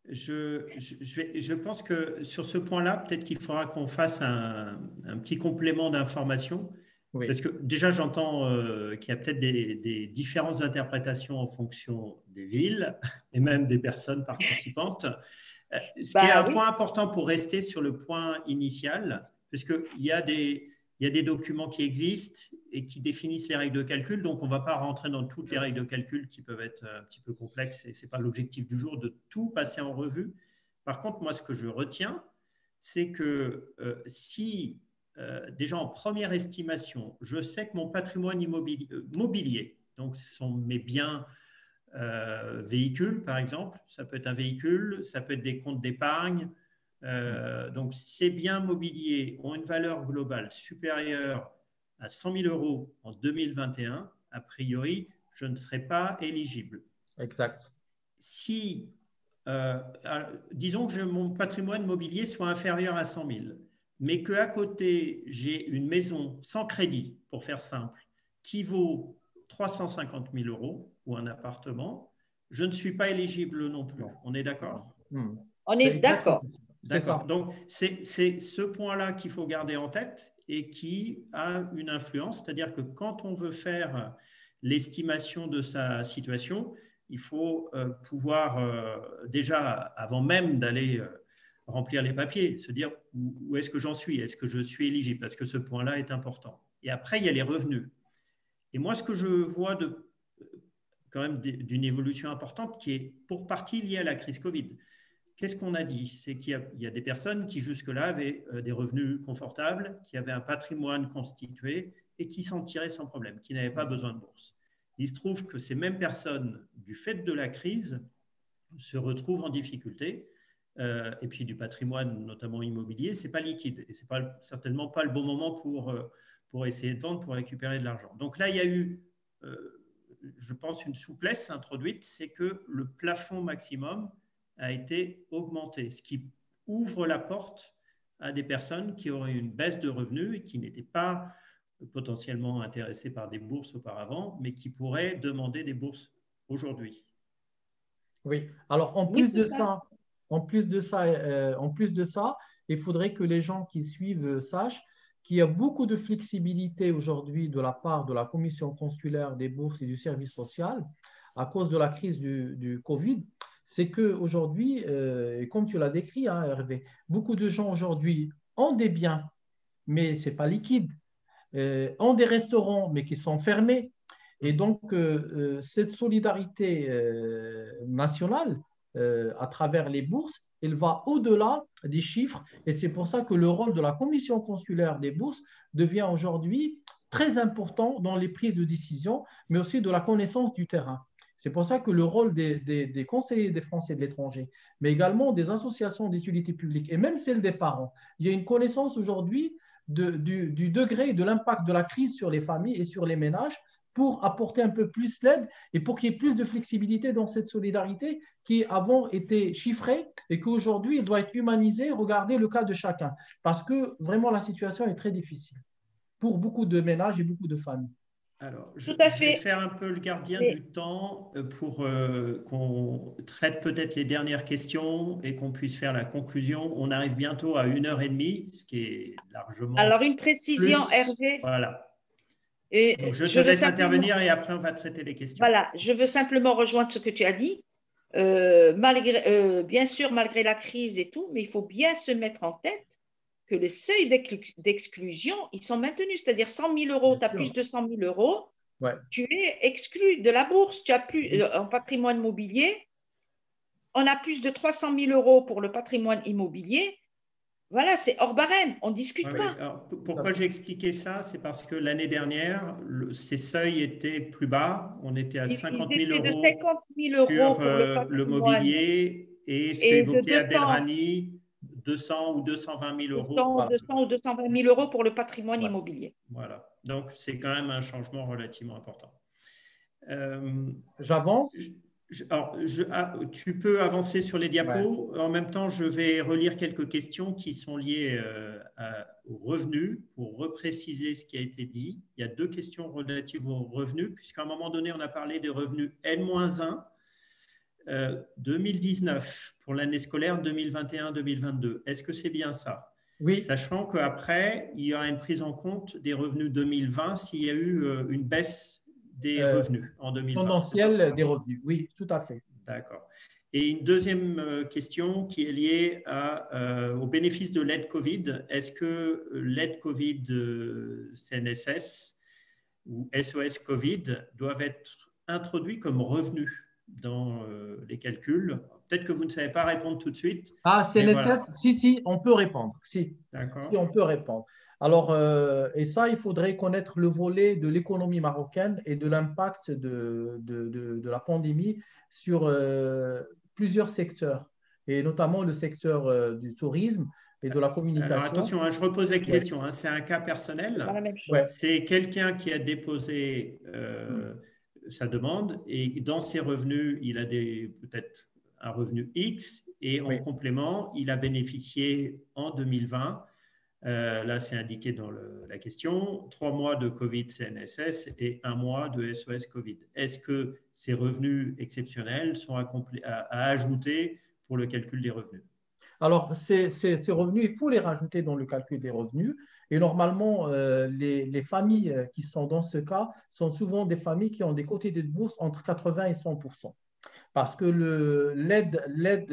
Speaker 1: je pense que sur ce point-là, peut-être qu'il faudra qu'on fasse un petit complément d'information. Oui. Parce que déjà, j'entends qu'il y a peut-être des différentes interprétations en fonction des villes et même des personnes participantes. Ce qui est un point important pour rester sur le point initial, parce qu'il y a des documents qui existent et qui définissent les règles de calcul, donc on ne va pas rentrer dans toutes les règles de calcul qui peuvent être un petit peu complexes, et ce n'est pas l'objectif du jour de tout passer en revue. Par contre, moi, ce que je retiens, c'est que si, déjà en première estimation, je sais que mon patrimoine mobilier, donc ce sont mes biens véhicules, par exemple, ça peut être un véhicule, ça peut être des comptes d'épargne. Donc, ces biens mobiliers ont une valeur globale supérieure à 100 000 euros en 2021. A priori, je ne serai pas éligible.
Speaker 2: Exact.
Speaker 1: Si disons que mon patrimoine mobilier soit inférieur à 100 000, mais qu'à côté, j'ai une maison sans crédit, pour faire simple, qui vaut 350 000 euros ou un appartement, je ne suis pas éligible non plus. On est d'accord?
Speaker 3: On est d'accord.
Speaker 2: C'est ça.
Speaker 1: Donc, c'est ce point-là qu'il faut garder en tête et qui a une influence. C'est-à-dire que quand on veut faire l'estimation de sa situation, il faut pouvoir, déjà, avant même d'aller remplir les papiers, se dire où est-ce que j'en suis? Est-ce que je suis éligible? Parce que ce point-là est important. Et après, il y a les revenus. Et moi, ce que je vois quand même d'une évolution importante qui est pour partie liée à la crise Covid. Qu'est-ce qu'on a dit? C'est qu'il y a des personnes qui jusque-là avaient des revenus confortables, qui avaient un patrimoine constitué et qui s'en tiraient sans problème, qui n'avaient pas besoin de bourse. Il se trouve que ces mêmes personnes, du fait de la crise, se retrouvent en difficulté. Et puis du patrimoine, notamment immobilier, ce n'est pas liquide. Et ce n'est certainement pas le bon moment pour essayer de vendre, pour récupérer de l'argent. Donc là, il y a eu, je pense, une souplesse introduite, c'est que le plafond maximum a été augmenté, ce qui ouvre la porte à des personnes qui auraient une baisse de revenus et qui n'étaient pas potentiellement intéressées par des bourses auparavant, mais qui pourraient demander des bourses aujourd'hui.
Speaker 2: Oui, alors en plus de ça, il faudrait que les gens qui suivent sachent qu'il y a beaucoup de flexibilité aujourd'hui de la part de la Commission consulaire des bourses et du service social à cause de la crise du Covid. C'est qu'aujourd'hui, comme tu l'as décrit, hein, Hervé, beaucoup de gens aujourd'hui ont des biens, mais ce n'est pas liquide, ont des restaurants, mais qui sont fermés. Et donc, cette solidarité nationale à travers les bourses, elle va au-delà des chiffres. Et c'est pour ça que le rôle de la Commission consulaire des bourses devient aujourd'hui très important dans les prises de décision, mais aussi de la connaissance du terrain. C'est pour ça que le rôle des conseillers des Français de l'étranger, mais également des associations d'utilité publique et même celle des parents, il y a une connaissance aujourd'hui du degré et de l'impact de la crise sur les familles et sur les ménages pour apporter un peu plus l'aide et pour qu'il y ait plus de flexibilité dans cette solidarité qui avant était chiffrée et qu'aujourd'hui, elle doit être humanisée, regarder le cas de chacun. Parce que vraiment, la situation est très difficile pour beaucoup de ménages et beaucoup de familles.
Speaker 1: Alors, je vais faire un peu le gardien du temps pour qu'on traite peut-être les dernières questions et qu'on puisse faire la conclusion. On arrive bientôt à 1h30, ce qui est largement.
Speaker 3: Alors, une précision,
Speaker 1: plus.
Speaker 3: Hervé.
Speaker 1: Voilà.
Speaker 3: Et
Speaker 1: donc, je te laisse intervenir et après, on va traiter les questions.
Speaker 3: Voilà, je veux simplement rejoindre ce que tu as dit. Bien sûr, malgré la crise et tout, mais il faut bien se mettre en tête que les seuils d'exclusion, ils sont maintenus. C'est-à-dire 100 000 euros, tu as plus de 100 000 euros, ouais. Tu es exclu de la bourse. Tu as plus en patrimoine immobilier. On a plus de 300 000 euros pour le patrimoine immobilier. Voilà, c'est hors barème, on ne discute pas.
Speaker 1: Alors, pourquoi j'ai expliqué ça? C'est parce que l'année dernière, ces seuils étaient plus bas. On était à 50 000 euros,
Speaker 3: 50 000
Speaker 1: sur le mobilier et ce qu'évoquait Abdelrani, 200 ou 220 000 euros.
Speaker 3: 200 ou 220 000 euros pour le patrimoine immobilier.
Speaker 1: Voilà, donc c'est quand même un changement relativement important.
Speaker 2: J'avance.
Speaker 1: Alors, tu peux avancer sur les diapos. Ouais. En même temps, je vais relire quelques questions qui sont liées aux revenus pour repréciser ce qui a été dit. Il y a 2 questions relatives aux revenus, puisqu'à un moment donné, on a parlé des revenus N-1 2019 pour l'année scolaire 2021-2022. Est-ce que c'est bien ça?
Speaker 2: Oui.
Speaker 1: Sachant qu'après, il y aura une prise en compte des revenus 2020 s'il y a eu une baisse des revenus en 2020.
Speaker 2: Tendanciel des revenus, oui, tout à fait.
Speaker 1: D'accord. Et une deuxième question qui est liée au bénéfice de l'aide Covid. Est-ce que l'aide Covid CNSS ou SOS Covid doivent être introduits comme revenus dans les calculs? Peut-être que vous ne savez pas répondre tout de suite.
Speaker 2: Ah, CNSS, voilà. Si, on peut répondre. Si, on peut répondre. Alors, et ça, il faudrait connaître le volet de l'économie marocaine et de l'impact de la pandémie sur plusieurs secteurs, et notamment le secteur du tourisme et de la communication.
Speaker 1: Alors, attention, je repose la question. Ouais. C'est un cas personnel.
Speaker 2: Ouais.
Speaker 1: C'est quelqu'un qui a déposé sa demande et dans ses revenus, il a peut-être un revenu X et en
Speaker 2: Oui.
Speaker 1: complément, il a bénéficié en 2020, là c'est indiqué dans la question, 3 mois de Covid CNSS et 1 mois de SOS Covid. Est-ce que ces revenus exceptionnels sont à ajouter pour le calcul des revenus?
Speaker 2: Alors, ces revenus, il faut les rajouter dans le calcul des revenus. Et normalement, les familles qui sont dans ce cas sont souvent des familles qui ont des quotités de bourse entre 80 et 100%. Parce que l'aide,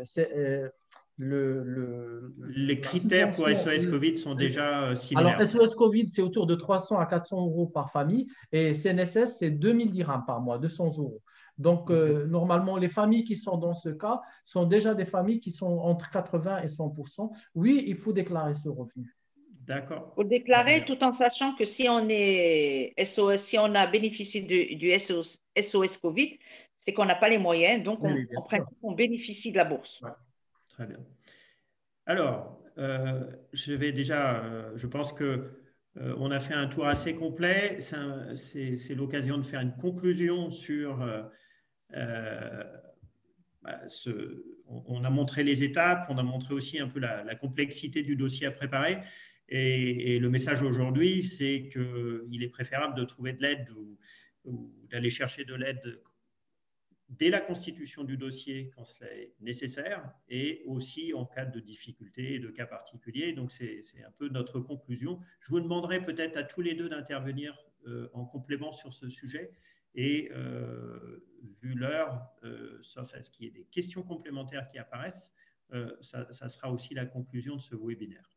Speaker 1: Les
Speaker 2: la
Speaker 1: critères pour
Speaker 2: subvention.
Speaker 1: SOS Covid sont déjà
Speaker 2: Alors,
Speaker 1: similaires.
Speaker 2: SOS Covid, c'est autour de 300 à 400 euros par famille et CNSS, c'est 2000 dirhams par mois, 200 euros. Donc,
Speaker 1: Okay.
Speaker 2: normalement, les familles qui sont dans ce cas sont déjà des familles qui sont entre 80 et 100%. Oui, il faut déclarer ce revenu.
Speaker 1: D'accord.
Speaker 3: Il faut le déclarer tout en sachant que si on est SOS, si on a bénéficié du SOS Covid, c'est qu'on n'a pas les moyens. Donc,
Speaker 2: Oui, oui, bien
Speaker 3: en
Speaker 2: sûr.
Speaker 3: principe, on bénéficie de la bourse.
Speaker 2: Ouais.
Speaker 1: Très bien. Alors, je vais déjà, je pense que on a fait un tour assez complet. C'est l'occasion de faire une conclusion sur on a montré les étapes, on a montré aussi un peu la complexité du dossier à préparer. Et le message aujourd'hui, c'est qu'il est préférable de trouver de l'aide ou d'aller chercher de l'aide dès la constitution du dossier quand cela est nécessaire et aussi en cas de difficulté et de cas particuliers. Donc, c'est un peu notre conclusion. Je vous demanderai peut-être à tous les deux d'intervenir en complément sur ce sujet. Et vu l'heure, sauf à ce qu'il y ait des questions complémentaires qui apparaissent, ça sera aussi la conclusion de ce webinaire.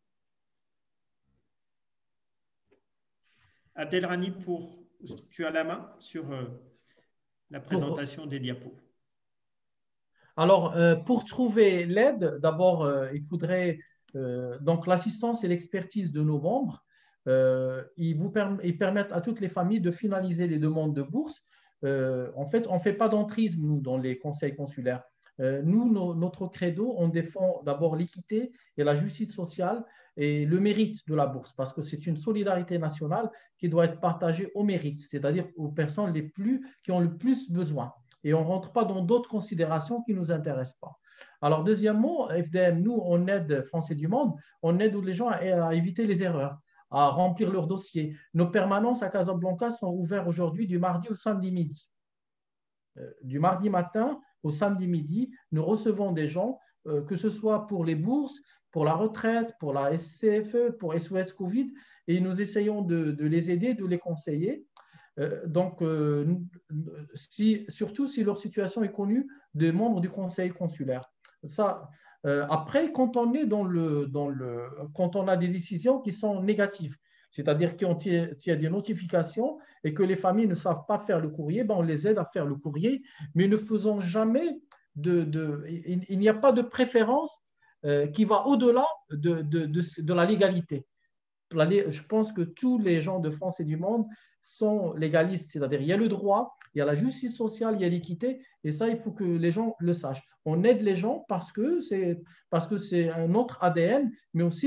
Speaker 1: Abdelrani, tu as la main sur la présentation des diapos.
Speaker 2: Alors, pour trouver l'aide, d'abord, il faudrait donc l'assistance et l'expertise de nos membres. Ils permettent à toutes les familles de finaliser les demandes de bourse. En fait, on ne fait pas d'entrisme, nous, dans les conseils consulaires. Nous, notre credo, on défend d'abord l'équité et la justice sociale et le mérite de la bourse, parce que c'est une solidarité nationale qui doit être partagée au mérite, c'est-à-dire aux personnes qui ont le plus besoin. Et on ne rentre pas dans d'autres considérations qui ne nous intéressent pas. Alors, deuxièmement, FDM, nous, on aide Français du Monde, on aide les gens à éviter les erreurs, à remplir leurs dossiers. Nos permanences à Casablanca sont ouvertes aujourd'hui du mardi au samedi midi. Du mardi matin au samedi midi, nous recevons des gens, que ce soit pour les bourses, pour la retraite, pour la SCFE, pour SOS Covid, et nous essayons de les aider, de les conseiller. Donc, surtout si leur situation est connue des membres du conseil consulaire. Ça, après, quand on est quand on a des décisions qui sont négatives, c'est-à-dire qu'il y a des notifications et que les familles ne savent pas faire le courrier, ben on les aide à faire le courrier, mais ne faisons jamais il n'y a pas de préférence qui va au-delà de la légalité. Je pense que tous les gens de France et du monde sont légalistes, c'est-à-dire il y a le droit, il y a la justice sociale, il y a l'équité, et ça, il faut que les gens le sachent. On aide les gens parce que c'est un autre ADN, mais aussi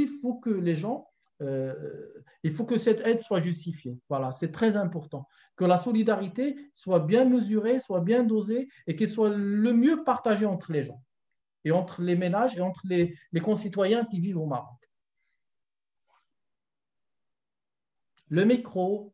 Speaker 2: il faut que cette aide soit justifiée. Voilà, c'est très important. Que la solidarité soit bien mesurée, soit bien dosée et qu'elle soit le mieux partagée entre les gens et entre les ménages et entre les concitoyens qui vivent au Maroc. Le micro.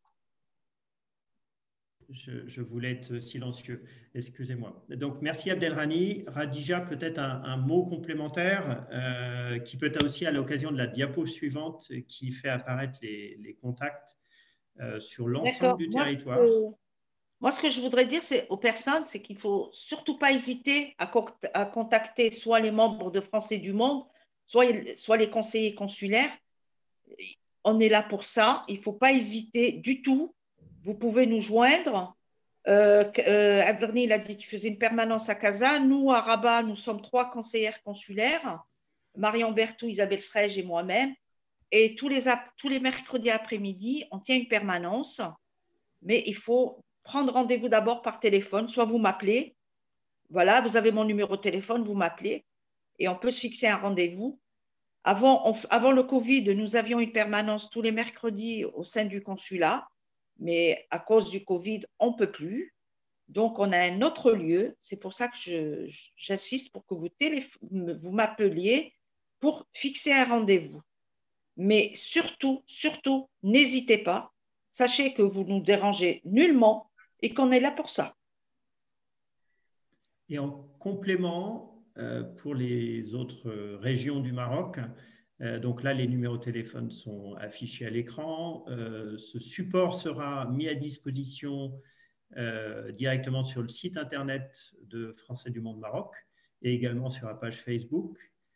Speaker 1: Je voulais être silencieux, excusez-moi. Donc, merci Abdelrani. Radija, peut-être un mot complémentaire qui peut être aussi à l'occasion de la diapo suivante qui fait apparaître les contacts sur l'ensemble du territoire.
Speaker 3: Moi, ce que je voudrais dire aux personnes, c'est qu'il ne faut surtout pas hésiter à contacter soit les membres de Français du Monde, soit les conseillers consulaires. On est là pour ça. Il ne faut pas hésiter du tout. Vous pouvez nous joindre. Abdelrani, il a dit qu'il faisait une permanence à Casa. Nous, à Rabat, nous sommes 3 conseillères consulaires. Marion Berthou, Isabelle Frege et moi-même. Et tous les mercredis après-midi, on tient une permanence. Mais il faut prendre rendez-vous d'abord par téléphone. Soit vous m'appelez. Voilà, vous avez mon numéro de téléphone, vous m'appelez. Et on peut se fixer un rendez-vous. Avant le Covid, nous avions une permanence tous les mercredis au sein du consulat, mais à cause du Covid, on ne peut plus. Donc, on a un autre lieu. C'est pour ça que j'insiste pour que vous m'appeliez pour fixer un rendez-vous. Mais surtout, surtout, n'hésitez pas. Sachez que vous ne nous dérangez nullement et qu'on est là pour ça.
Speaker 1: Et en complément, pour les autres régions du Maroc, donc là, les numéros de téléphone sont affichés à l'écran. Ce support sera mis à disposition directement sur le site internet de Français du Monde Maroc et également sur la page Facebook.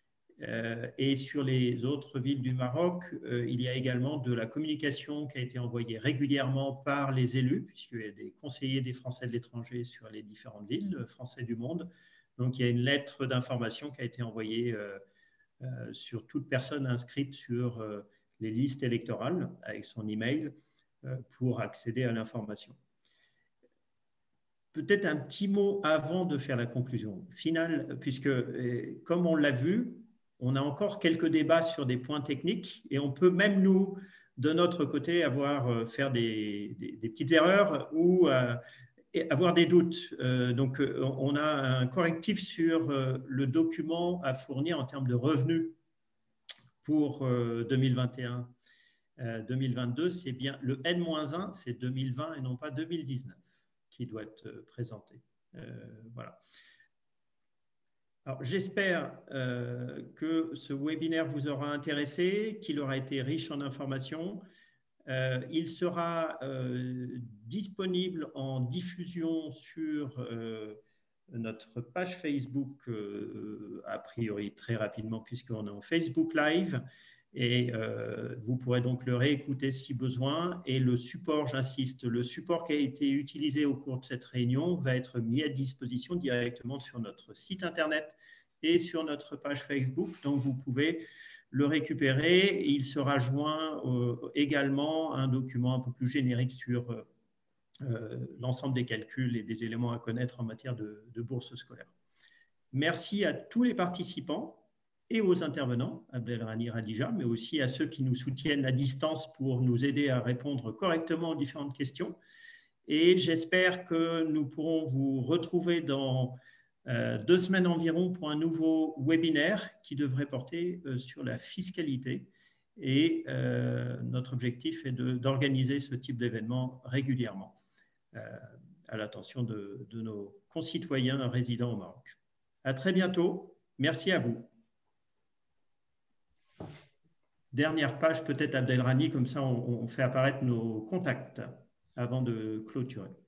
Speaker 1: Et sur les autres villes du Maroc, il y a également de la communication qui a été envoyée régulièrement par les élus, puisqu'il y a des conseillers des Français de l'étranger sur les différentes villes, Français du monde. Donc, il y a une lettre d'information qui a été envoyée sur toute personne inscrite sur les listes électorales avec son email pour accéder à l'information. Peut-être un petit mot avant de faire la conclusion finale, puisque comme on l'a vu, on a encore quelques débats sur des points techniques et on peut même nous, de notre côté, faire des petites erreurs ou avoir des doutes. Donc, on a un correctif sur le document à fournir en termes de revenus pour 2021. 2022, c'est bien le N-1, c'est 2020 et non pas 2019 qui doit être présenté. Voilà. Alors, j'espère que ce webinaire vous aura intéressé, qu'il aura été riche en informations. Il sera disponible en diffusion sur notre page Facebook, a priori très rapidement, puisqu'on est en Facebook Live. Et vous pourrez donc le réécouter si besoin. Et le support, j'insiste, le support qui a été utilisé au cours de cette réunion va être mis à disposition directement sur notre site internet et sur notre page Facebook. Donc, vous pouvez le récupérer. Et il sera joint également à un document un peu plus générique sur l'ensemble des calculs et des éléments à connaître en matière de bourse scolaire. Merci à tous les participants et aux intervenants, Abdelrani Radija, mais aussi à ceux qui nous soutiennent à distance pour nous aider à répondre correctement aux différentes questions. Et j'espère que nous pourrons vous retrouver dans 2 semaines environ pour un nouveau webinaire qui devrait porter sur la fiscalité. Et notre objectif est d'organiser ce type d'événement régulièrement à l'attention de nos concitoyens résidant au Maroc. À très bientôt. Merci à vous. Dernière page, peut-être Abdelrani, comme ça on fait apparaître nos contacts avant de clôturer.